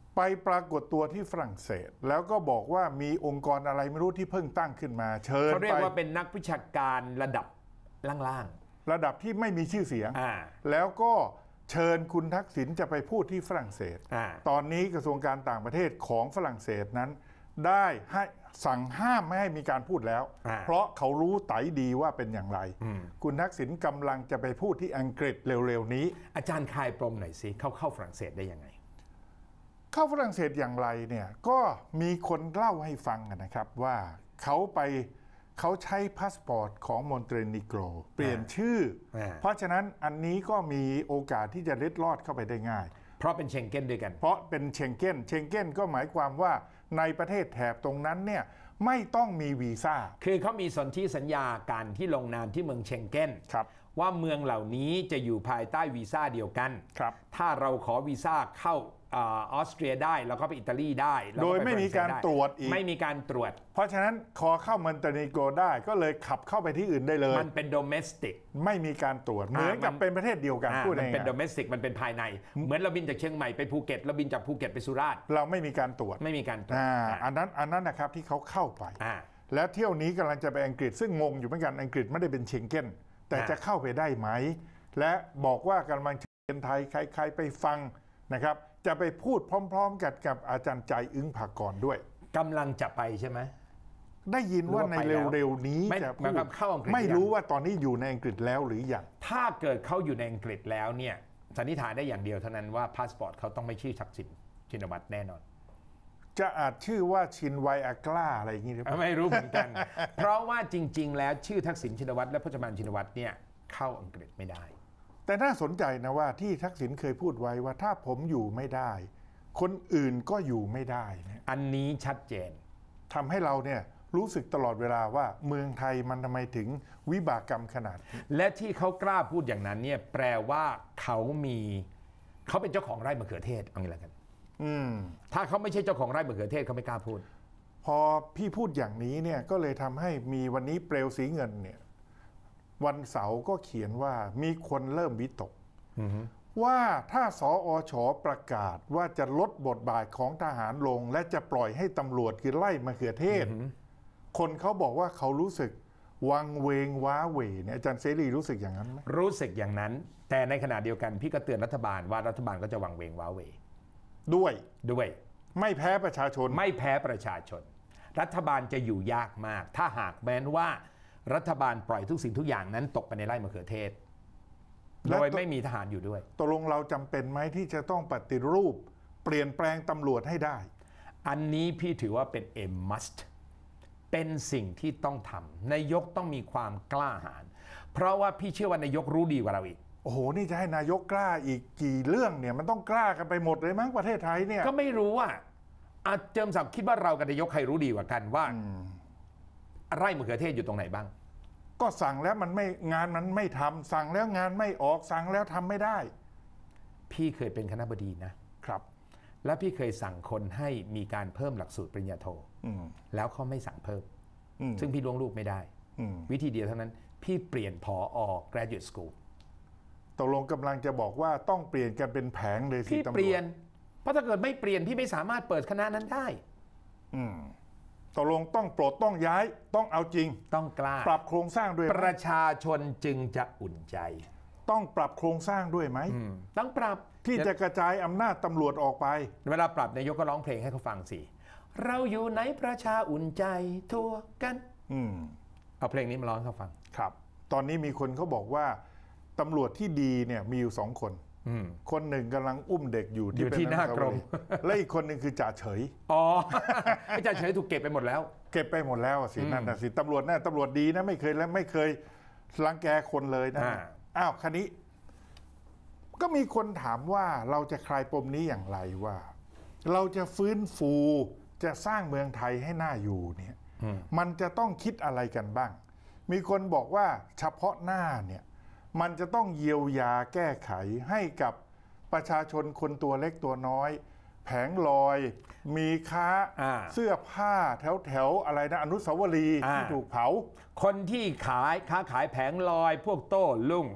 ไปปรากฏตัวที่ฝรั่งเศส แล้วก็บอกว่ามีองค์กรอะไรไม่รู้ที่เพิ่งตั้งขึ้นมาเชิญเขาเรียไปกว่าเป็นนักวิชาการระดับล่างระดับที่ไม่มีชื่อเสียงอ่าแล้วก็เชิญคุณทักษิณจะไปพูดที่ฝรั่งเศสอ่าตอนนี้กระทรวงการต่างประเทศของฝรั่งเศสนั้น ได้ให้สั่งห้ามไม่ให้มีการพูดแล้วอ่าเพราะเขารู้ไตดีว่าเป็นอย่างไรอืมคุณทักษิณกำลังจะไปพูดที่อังกฤษเร็วๆนี้อาจารย์คลายปมหน่อยสิเขาเข้าฝรั่งเศสได้ยังไงเข้าฝรั่งเศสอย่างไรเนี่ยก็มีคนเล่าให้ฟังนะครับว่าเขาไปเขาใช้พาสปอร์ตของมอนเตเนโกรเปลี่ยนชื่ออ่าเพราะฉะนั้นอันนี้ก็มีโอกาสที่จะเล็ดลอดเข้าไปได้ง่ายเพราะเป็นเชงเก้นด้วยกันเพราะเป็นเชงเก้นเชงเก้นก็หมายความว่าในประเทศแถบตรงนั้นเนี่ยไม่ต้องมีวีซ่าคือเขามีสนธิสัญญาการที่ลงนามที่เมืองเชงเก้นครับว่าเมืองเหล่านี้จะอยู่ภายใต้วีซ่าเดียวกันครับถ้าเราขอวีซ่าเข้าออสเตรียได้แล้วก็ไปอิตาลีได้แล้วโดก็ยปไม่มีฝการเศสได้ตรวจอีกไม่มีการตรวจเพราะฉะนั้นคอเข้ามอนเตเนโกรได้ก็เลยขับเข้าไปที่อื่นได้เลยมันเป็นโดเมสติกไม่มีการตรวจเหมือนกับมันเป็นประเทศเดียวกันพูดมันง่ายเป็นโดเมสติกมันเป็นภายใน เหมือนเราบินจากเชียงใหม่ไปภูเก็ตเราบินจากภูเก็ตไปสุราษฎร์ๆเราไม่มีการตรวจไม่มีการตรวจอ่าอ่าอันนั้นอันนั้นนะครับที่เขาเข้าไปอ่าแล้วเที่ยวนี้กำลังจะไปอังกฤษซึ่งงงอยู่เหมือนกันอังกฤษไม่ได้เป็นเชงเก้นแต่อ่าจะเข้าไปได้ไหม และบอกว่ากำลังเป็นไทยใครๆไปฟังนะครับ จะไปพูดพร้อมๆกันกับอาจารย์ใจอึ้งภากรด้วยกำลังจะไปใช่ไหมได้ยินว่าในเร็วๆนี้ไม่จะมันพูดเข้าอังกฤษไม่หรือยังรู้ว่าตอนนี้อยู่ในอังกฤษแล้วหรือยังถ้าเกิดเขาอยู่ในอังกฤษแล้วเนี่ยสันนิษฐานได้อย่างเดียวเท่านั้นว่าพาสปอร์ตเขาต้องไม่ชื่อทักษิณชินวัตรแน่นอนจะอาจชื่อว่าชินไวอากล้าอะไรอย่างนี้หรือเปล่าไม่รู้เหมือนกัน เพราะว่าจริง ๆ แล้วชื่อทักษิณชินวัตรและพจมานชินวัตรเนี่ยเข้าอังกฤษไม่ได้แต่น่าสนใจนะว่าที่ทักษิณเคยพูดไว้ว่าถ้าผมอยู่ไม่ได้ คนอื่นก็อยู่ไม่ได้เนี่ยอันนี้ชัดเจนทำให้เราเนี่ยรู้สึกตลอดเวลาว่าเมืองไทยมันทำไมถึงวิบากกรรมขนาดนี้และที่เขากล้าพูดอย่างนั้นเนี่ยแปลว่าเขามีเขาเป็นเจ้าของไร่มะเขือเทศเอางี้แล้วกันอืมถ้าเขาไม่ใช่เจ้าของไร่มะเขือเทศเขาไม่กล้าพูดพอพี่พูดอย่างนี้เนี่ยก็เลยทำให้มีวันนี้เปลวสีเงินเนี่ยวันเสาร์ก็เขียนว่ามีคนเริ่มวิตก ว่าถ้าสอชประกาศว่าจะลดบทบาทของทหารลง และจะปล่อยให้ตำรวจคือไล่มะเขือเทศ คนเขาบอกว่าเขารู้สึกวังเวงว้าเหวเนี่ยอาจารย์เสรีรู้สึกอย่างนั้นไหมรู้สึกอย่างนั้น แต่ในขณะเดียวกันพี่ก็เตือนรัฐบาลว่ารัฐบาลก็จะวังเวงว้าเหวด้วยด้วยไม่แพ้ประชาชนไม่แพ้ประชาชน รัฐบาลจะอยู่ยากมาก ถ้าหากแม้นว่ารัฐบาลปล่อยทุกสิ่งทุกอย่างนั้นตกไปในไร่มะเขือเทศแล้โดวยไม่มีทหารอยู่ด้วยตกลงเราจำเป็นไหมที่จะต้องปฏิรูป เปลี่ยนแปลงตำรวจให้ได้อันนี้พี่ถือว่าเป็น a must เป็นสิ่งที่ต้องทำนายกต้องมีความกล้าหาญเพราะว่าพี่เชื่อว่านายกรู้ดีกว่าเราอีกโอ้โห นี่จะให้นายกกล้าอีกกี่เรื่องเนี่ยมันต้องกล้ากันไปหมดเลยมั้งประเทศไทยเนี่ยก็ไม่รู้ว่าอาเจิมศักดิ์คิดว่าเรากับนายกใครรู้ดีกว่ากันว่าไร่มะเขือเทศอยู่ตรงไหนบ้างก็สั่งแล้วมันไม่งานมันไม่ทำสั่งแล้วงานไม่ออกสั่งแล้วทำไม่ได้พี่เคยเป็นคณบดีนะครับ และพี่เคยสั่งคนให้มีการเพิ่มหลักสูตรปริญญาโทอืมแล้วเขาไม่สั่งเพิ่มอืมซึ่งพี่ล่วงลูกไม่ได้อืมวิธีเดียวเท่านั้นพี่เปลี่ยนผอ graduate school ตกลงกำลังจะบอกว่าต้องเปลี่ยนกันเป็นแผงเลยสิพี่ตำรวจเปลี่ยน เพราะถ้าเกิดไม่เปลี่ยนพี่ไม่สามารถเปิดคณะนั้นได้อืมตกลงต้องปลดต้องย้ายต้องเอาจริงต้องกล้าปรับโครงสร้างด้วยไหมประชาชนจึงจะอุ่นใจต้องปรับโครงสร้างด้วยไหมต้องปรับที่จะกระจายอำนาจตำรวจออกไปเวลาปรับนายกก็ร้องเพลงให้เขาฟังสิเราอยู่ไหนประชาอุ่นใจทั่วกันอืมเอาเพลงนี้มาร้องให้เขาฟังครับ ตอนนี้มีคนเขาบอกว่าตำรวจที่ดีเนี่ยมีอยู่สองคนอืมคนหนึ่งกำลังอุ้มเด็กอยู่อยู่ที่หน้ากรมเป็นอนุสาวรีย์และอีกคนหนึ่งคือจ่าเฉยอ๋อ อาจารย์เฉยถูกเก็บไปหมดแล้วเก็บไปหมดแล้วอะสินั่นนะสิตำรวจน่ะตำรวจดีนะไม่เคยและไม่เคยรังแกคนเลยนะอ่าอ้าวคันนี้ ก็มีคนถามว่าเราจะคลายปมนี้อย่างไรว่า เราจะฟื้นฟูจะสร้างเมืองไทยให้น่าอยู่เนี่ยมันจะต้องคิดอะไรกันบ้าง มีคนบอกว่าเฉพาะหน้าเนี่ยมันจะต้องเยียวยาแก้ไขให้กับประชาชนคนตัวเล็กตัวน้อย แผงลอย มีค้าอ่าเสื้อผ้าแถวแถวๆอะไรนะอนุสาวรีย์อ่าที่ถูกเผาคนที่ขายค้าขายแผงลอย พวกโต้รุ่ง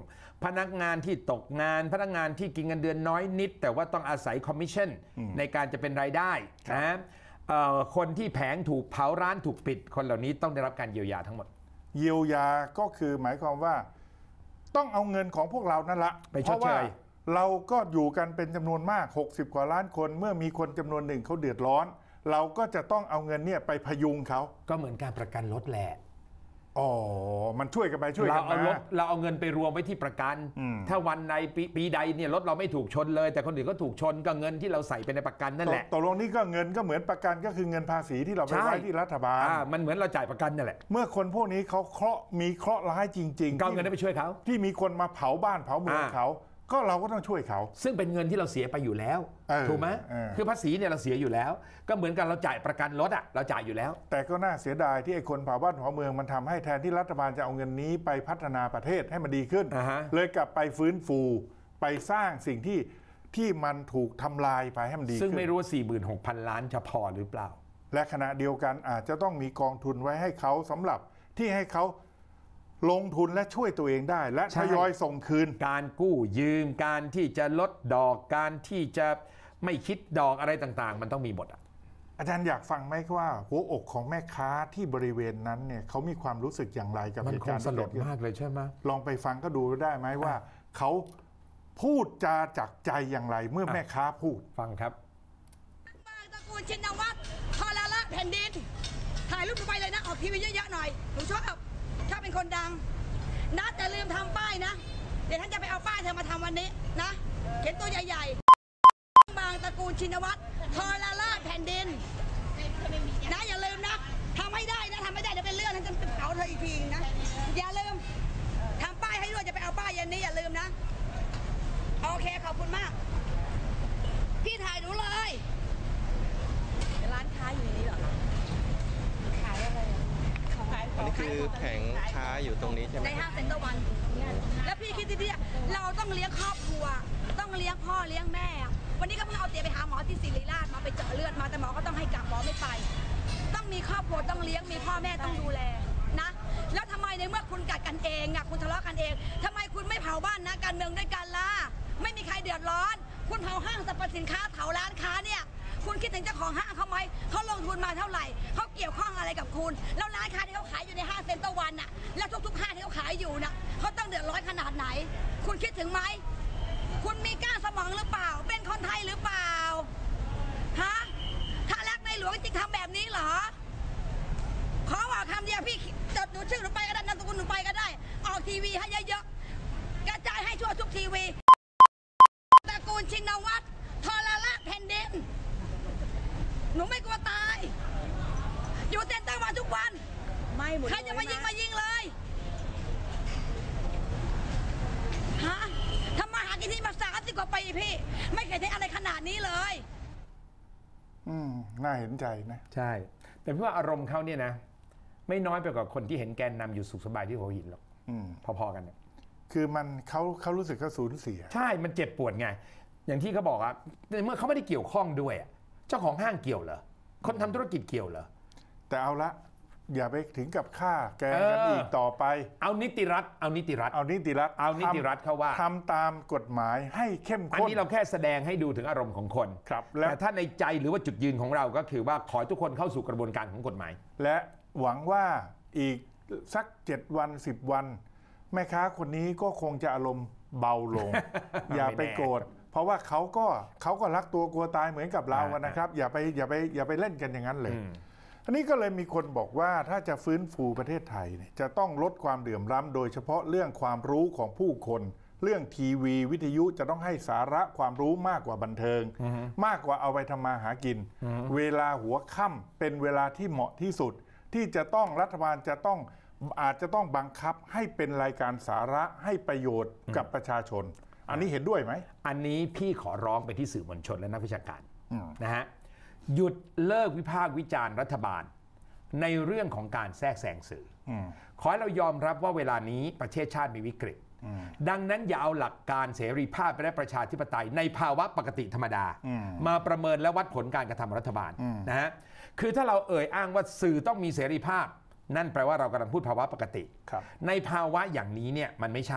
พนักงานที่ตกงานพนักงานที่กินเงินเดือนน้อยนิดแต่ว่าต้องอาศัยคอมมิชชั่นในการจะเป็นรายได้นะคนที่แผงถูกเผาร้านถูกปิดคนเหล่านี้ต้องได้รับการเยียวยาทั้งหมดเยียวยาก็คือหมายความว่าต้องเอาเงินของพวกเรานั่นละไปชดเชยเราก็อยู่กันเป็นจำนวนมากหกสิบกว่าล้านคนเมื่อมีคนจำนวนหนึ่งเขาเดือดร้อนเราก็จะต้องเอาเงินเนี่ยไปพยุงเขาก็เหมือนการประกันรถแหละอ๋อมันช่วยกันไปช่วยกันมาเราเอาเราเอาเงินไปรวมไว้ที่ประกันถ้าวันใดปีปีใดเนี่ยรถเราไม่ถูกชนเลยแต่คนอื่นก็ถูกชนก็เงินที่เราใส่ไปในประกันนั่นแหละตกลงนี้ก็เงินก็เหมือนประกันก็คือเงินภาษีที่เราไปไว้ที่รัฐบาลมันเหมือนเราจ่ายประกันนั่นแหละเมื่อคนพวกนี้เขาเคราะห์มีเคราะห์ร้ายจริงๆก็เงินได้ไปช่วยเขาที่มีคนมาเผาบ้านเผาเมืองเขาก็เราก็ต้องช่วยเขาซึ่งเป็นเงินที่เราเสียไปอยู่แล้วถูกไหมคือภาษีเนี่ยเราเสียอยู่แล้วก็เหมือนกันเราจ่ายประกันรถอ่ะเราจ่ายอยู่แล้วแต่ก็น่าเสียดายที่ไอ้คนเผาบ้านเผาเมืองมันทำให้แทนที่รัฐบาลจะเอาเงินนี้ไปพัฒนาประเทศให้มันดีขึ้น uh-huh. เลยกลับไปฟื้นฟูไปสร้างสิ่งที่ที่มันถูกทำลายไปให้มันดีขึ้นซึ่งไม่รู้ว่า สี่หมื่นหกพัน ล้านจะพอหรือเปล่าและขณะเดียวกันอาจจะต้องมีกองทุนไว้ให้เขาสำหรับที่ให้เขาลงทุนและช่วยตัวเองได้และทยอยส่งคืนการกู้ยืมการที่จะลดดอกการที่จะไม่คิดดอกอะไรต่างๆมันต้องมีหมดอ่ะอาจารย์อยากฟังไหมว่าหัวอกของแม่ค้าที่บริเวณนั้นเนี่ยเขามีความรู้สึกอย่างไรกับเหตุการณ์มันคงสลดมากเลยใช่ไหมลองไปฟังก็ดูได้ไหมว่าเขาพูดจาจากใจอย่างไรเมื่อแม่ค้าพูดฟังครับบางตระกูลชินวัตรพอละละแผ่นดินถ่ายรูปไปเลยนะออกทีวีเยอะๆหน่อยหนูชอบถ้าเป็นคนดังนะแต่ลืมทำป้ายนะเดี๋ยวท่านจะไปเอาป้ายเธอมาทำวันนี้นะเขียนตัวใหญ่ๆบางตระกูลชินวัตรทอละละแผ่นดินนะอย่าลืมนะทำให้ได้นะทำไม่ได้เดี๋ยวเป็นเรื่องนั้นจะเผาเธออีกทีนะอย่าลืมทำป้ายให้ด้วยจะไปเอาป้ายเย็นนี้อย่าลืมนะโอเคขอบคุณมากพี่ถ่ายหนูเลยร้านค้าอยู่นี้เหรอขายอะไรอันนี้คือแผงค้าอยู่ตรงนี้ใช่ไหมในห้างเซ็นเตอร์วันแล้วพี่คิดดีๆเราต้องเลี้ยงครอบครัวต้องเลี้ยงพ่อเลี้ยงแม่วันนี้ก็เพิ่งเอาเตี๋ยไปหาหมอที่ศิริราชมาไปเจาะเลือดมาแต่หมอก็ต้องให้กลับหมอไม่ไปต้องมีครอบครัวต้องเลี้ยงมีพ่อแม่ต้องดูแลนะแล้วทำไมในเมื่อคุณกัดกันเองอ่ะคุณทะเลาะกันเองทำไมคุณไม่เผาบ้านนะการเมืองด้วยกันล่ะไม่มีใครเดือดร้อนคุณเผาห้างสรรพสินค้าเผาร้านค้าเนี่ยคุณคิดถึงเจ้าของห้างเขาไหมเขาลงทุนมาเท่าไหร่เขาเกี่ยวข้องอะไรกับคุณแล้วร้านค้าที่เขาขายอยู่ในห้างเซ็นเตอร์วันน่ะแล้วทุกๆห้างที่เขาขายอยู่น่ะเขาต้องเดือดร้อนขนาดไหนคุณคิดถึงไหมคุณมีก้างสมองหรือเปล่าเป็นคนไทยหรือเปล่าฮะถ้ารักในหลวงจริงทำแบบนี้เหรอขอบอกคำเดียวพี่จดหนูชื่อหนูไปก็ได้นามสกุลหนูไปก็ได้ออกทีวีให้เยอะๆกระจายให้ทั่วทุกทีวีตระกูลชินวัตรทรละแผ่นดินหนูไม่กลัวตายอยู่เต็นท์ตั้งมาทุกวันไม่ใครจะมายิงมายิงเลยฮะทำมาหากินที่มาสามสิบกว่าปีพี่ไม่เคยได้อะไรขนาดนี้เลยอืมน่าเห็นใจนะใช่แต่พี่ว่าอารมณ์เขาเนี่ยนะไม่น้อยไปกว่าคนที่เห็นแกนนำอยู่สุขสบายที่หัวหินหรอกพอๆกันเนี่ยคือมันเขาเขารู้สึกเขาสูญเสียใช่มันเจ็บปวดไงอย่างที่เขาบอกอะเมื่อเขาไม่ได้เกี่ยวข้องด้วยเจ้าของห้างเกี่ยวเหรอคนทำธุรกิจเกี่ยวเหรอแต่เอาละอย่าไปถึงกับฆ่าแกงกันอีกต่อไปเอานิติรัฐเอานิติรัฐเอานิติรัฐเอานิติรัฐเขาว่าทำตามกฎหมายให้เข้มข้นอันนี้เราแค่แสดงให้ดูถึงอารมณ์ของคนครับแต่ถ้าในใจหรือว่าจุดยืนของเราก็คือว่าขอทุกคนเข้าสู่กระบวนการของกฎหมายและหวังว่าอีกสักเจ็ดวันสิบวันแม่ค้าคนนี้ก็คงจะอารมณ์เบาลง อย่าไปโกรธเพราะว่าเขาก็เขาก็รักตัวกลัวตายเหมือนกับเรานะครับอย่าไปอย่าไปอย่าไปเล่นกันอย่างนั้นเลยอันนี้ก็เลยมีคนบอกว่าถ้าจะฟื้นฟูประเทศไทยเนี่ยจะต้องลดความเดือดร้อนโดยเฉพาะเรื่องความรู้ของผู้คนเรื่องทีวีวิทยุจะต้องให้สาระความรู้มากกว่าบันเทิงมากกว่าเอาไปทำมาหากินเวลาหัวค่ำเป็นเวลาที่เหมาะที่สุดที่จะต้องรัฐบาลจะต้องอาจจะต้องบังคับให้เป็นรายการสาระให้ประโยชน์กับประชาชนอันนี้เห็นด้วยไหมอันนี้พี่ขอร้องไปที่สื่อมวลชนและนักวิชาการนะฮะหยุดเลิกวิพากษ์วิจารณ์รัฐบาลในเรื่องของการแทรกแซงสื่อขอให้เรายอมรับว่าเวลานี้ประเทศชาติมีวิกฤตดังนั้นอย่าเอาหลักการเสรีภาพและประชาธิปไตยในภาวะปกติธรรมดามาประเมินและวัดผลการกระทำรัฐบาลนะฮะคือถ้าเราเอ่ยอ้างว่าสื่อต้องมีเสรีภาพนั่นแปลว่าเรากำลังพูดภาวะปกติในภาวะอย่างนี้เนี่ยมันไม่ใช่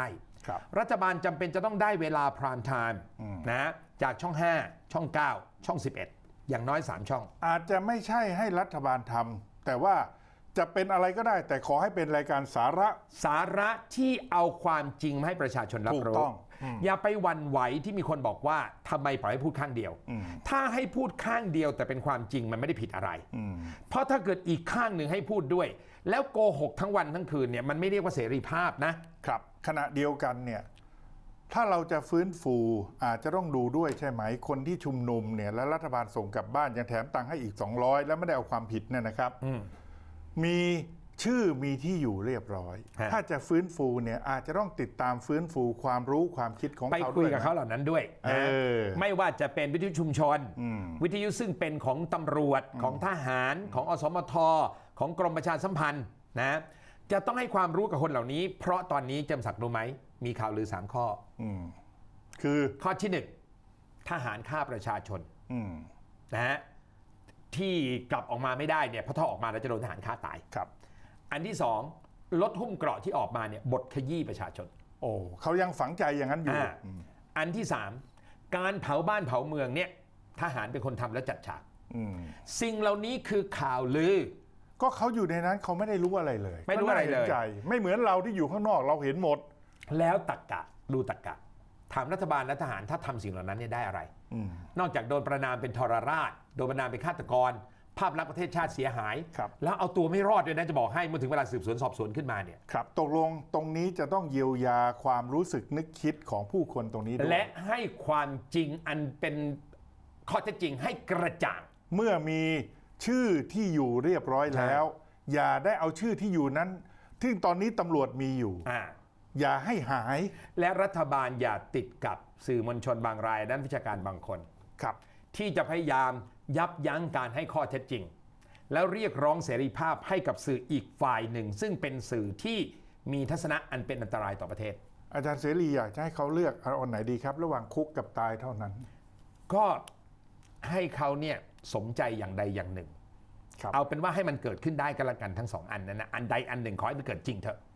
ครับรัฐบาลจำเป็นจะต้องได้เวลาพรามไทม์นะจากช่องห้าช่องเก้าช่องสิบเอ็ดอย่างน้อยสามช่องอาจจะไม่ใช่ให้รัฐบาลทำแต่ว่าจะเป็นอะไรก็ได้แต่ขอให้เป็นรายการสาระสาระที่เอาความจริงมาให้ประชาชนรับรู้ อย่าไปหวั่นไหวที่มีคนบอกว่าทำไมปล่อยให้พูดข้างเดียวถ้าให้พูดข้างเดียวแต่เป็นความจริงมันไม่ได้ผิดอะไรเพราะถ้าเกิดอีกข้างหนึ่งให้พูดด้วยแล้วโกหกทั้งวันทั้งคืนเนี่ยมันไม่เรียกว่าเสรีภาพนะครับขณะเดียวกันเนี่ยถ้าเราจะฟื้นฟูอาจจะต้องดูด้วยใช่ไหมคนที่ชุมนุมเนี่ยแล้วรัฐบาลส่งกลับบ้านยังแถมตังค์ให้อีกสองร้อยแล้วไม่ได้เอาความผิดเนี่ยนะครับมีชื่อมีที่อยู่เรียบร้อยถ้าจะฟื้นฟูเนี่ยอาจจะต้องติดตามฟื้นฟูความรู้ความคิดของเขาไปคุยกับเขาเหล่านั้นด้วยนะไม่ว่าจะเป็นวิทยุชุมชนวิทยุซึ่งเป็นของตำรวจของทหารของอสมทของกรมประชาสัมพันธ์นะจะต้องให้ความรู้กับคนเหล่านี้เพราะตอนนี้จำศักดิ์รู้ไหมมีข่าวลือสามข้อคือข้อที่หนึ่งทหารฆ่าประชาชนนะฮะที่กลับออกมาไม่ได้เนี่ยเพราะถ้าออกมาแล้วจะโดนทหารฆ่าตายครับอันที่สองรถหุ้มเกราะที่ออกมาเนี่ยบดขยี้ประชาชนโอ้เขายังฝังใจอย่างนั้นอยู่อ, อันที่สามการเผาบ้านเผาเมืองเนี่ยทหารเป็นคนทำและจัดฉากสิ่งเหล่านี้คือข่าวลือก็เขาอยู่ในนั้นเขาไม่ได้รู้อะไรเลยไม่รู้อะไรเลยไม่เหมือนเราที่อยู่ข้างนอกเราเห็นหมดแล้วตรรกะดูตรรกะถามรัฐบาลและทหารถ้าทำสิ่งเหล่านั้นเนี่ยได้อะไรนอกจากโดนประนามเป็นทรราชโดนประนามเป็นฆาตกรภาพลักษณ์ประเทศชาติเสียหายแล้วเอาตัวไม่รอดด้วยนะจะบอกให้เมื่อถึงเวลาสืบสวนสอบสวนขึ้นมาเนี่ยครับตกลงตรงนี้จะต้องเยียวยาความรู้สึกนึกคิดของผู้คนตรงนี้ด้วยและให้ความจริงอันเป็นข้อเท็จจริงให้กระจ่างเมื่อมีชื่อที่อยู่เรียบร้อยแล้วอย่าได้เอาชื่อที่อยู่นั้นที่ตอนนี้ตำรวจมีอยู่อย่าให้หายและรัฐบาลอย่าติดกับสื่อมวลชนบางรายด้านวิชาการบางคนครับที่จะพยายามยับยั้งการให้ข้อเท็จจริงแล้วเรียกร้องเสรีภาพให้กับสื่ออีกฝ่ายหนึ่งซึ่งเป็นสื่อที่มีทัศนะอันเป็นอันตรายต่อประเทศอาจารย์เสรีอยากจะให้เขาเลือกเอาไหนดีครับระหว่างคุกกับตายเท่านั้นก็ให้เขาเนี่ยสมใจอย่างใดอย่างหนึ่งเอาเป็นว่าให้มันเกิดขึ้นได้ก็แล้วกันทั้งสองอันนั้นนะอันใดอันหนึ่งขอให้มันเกิดจริงเถอะ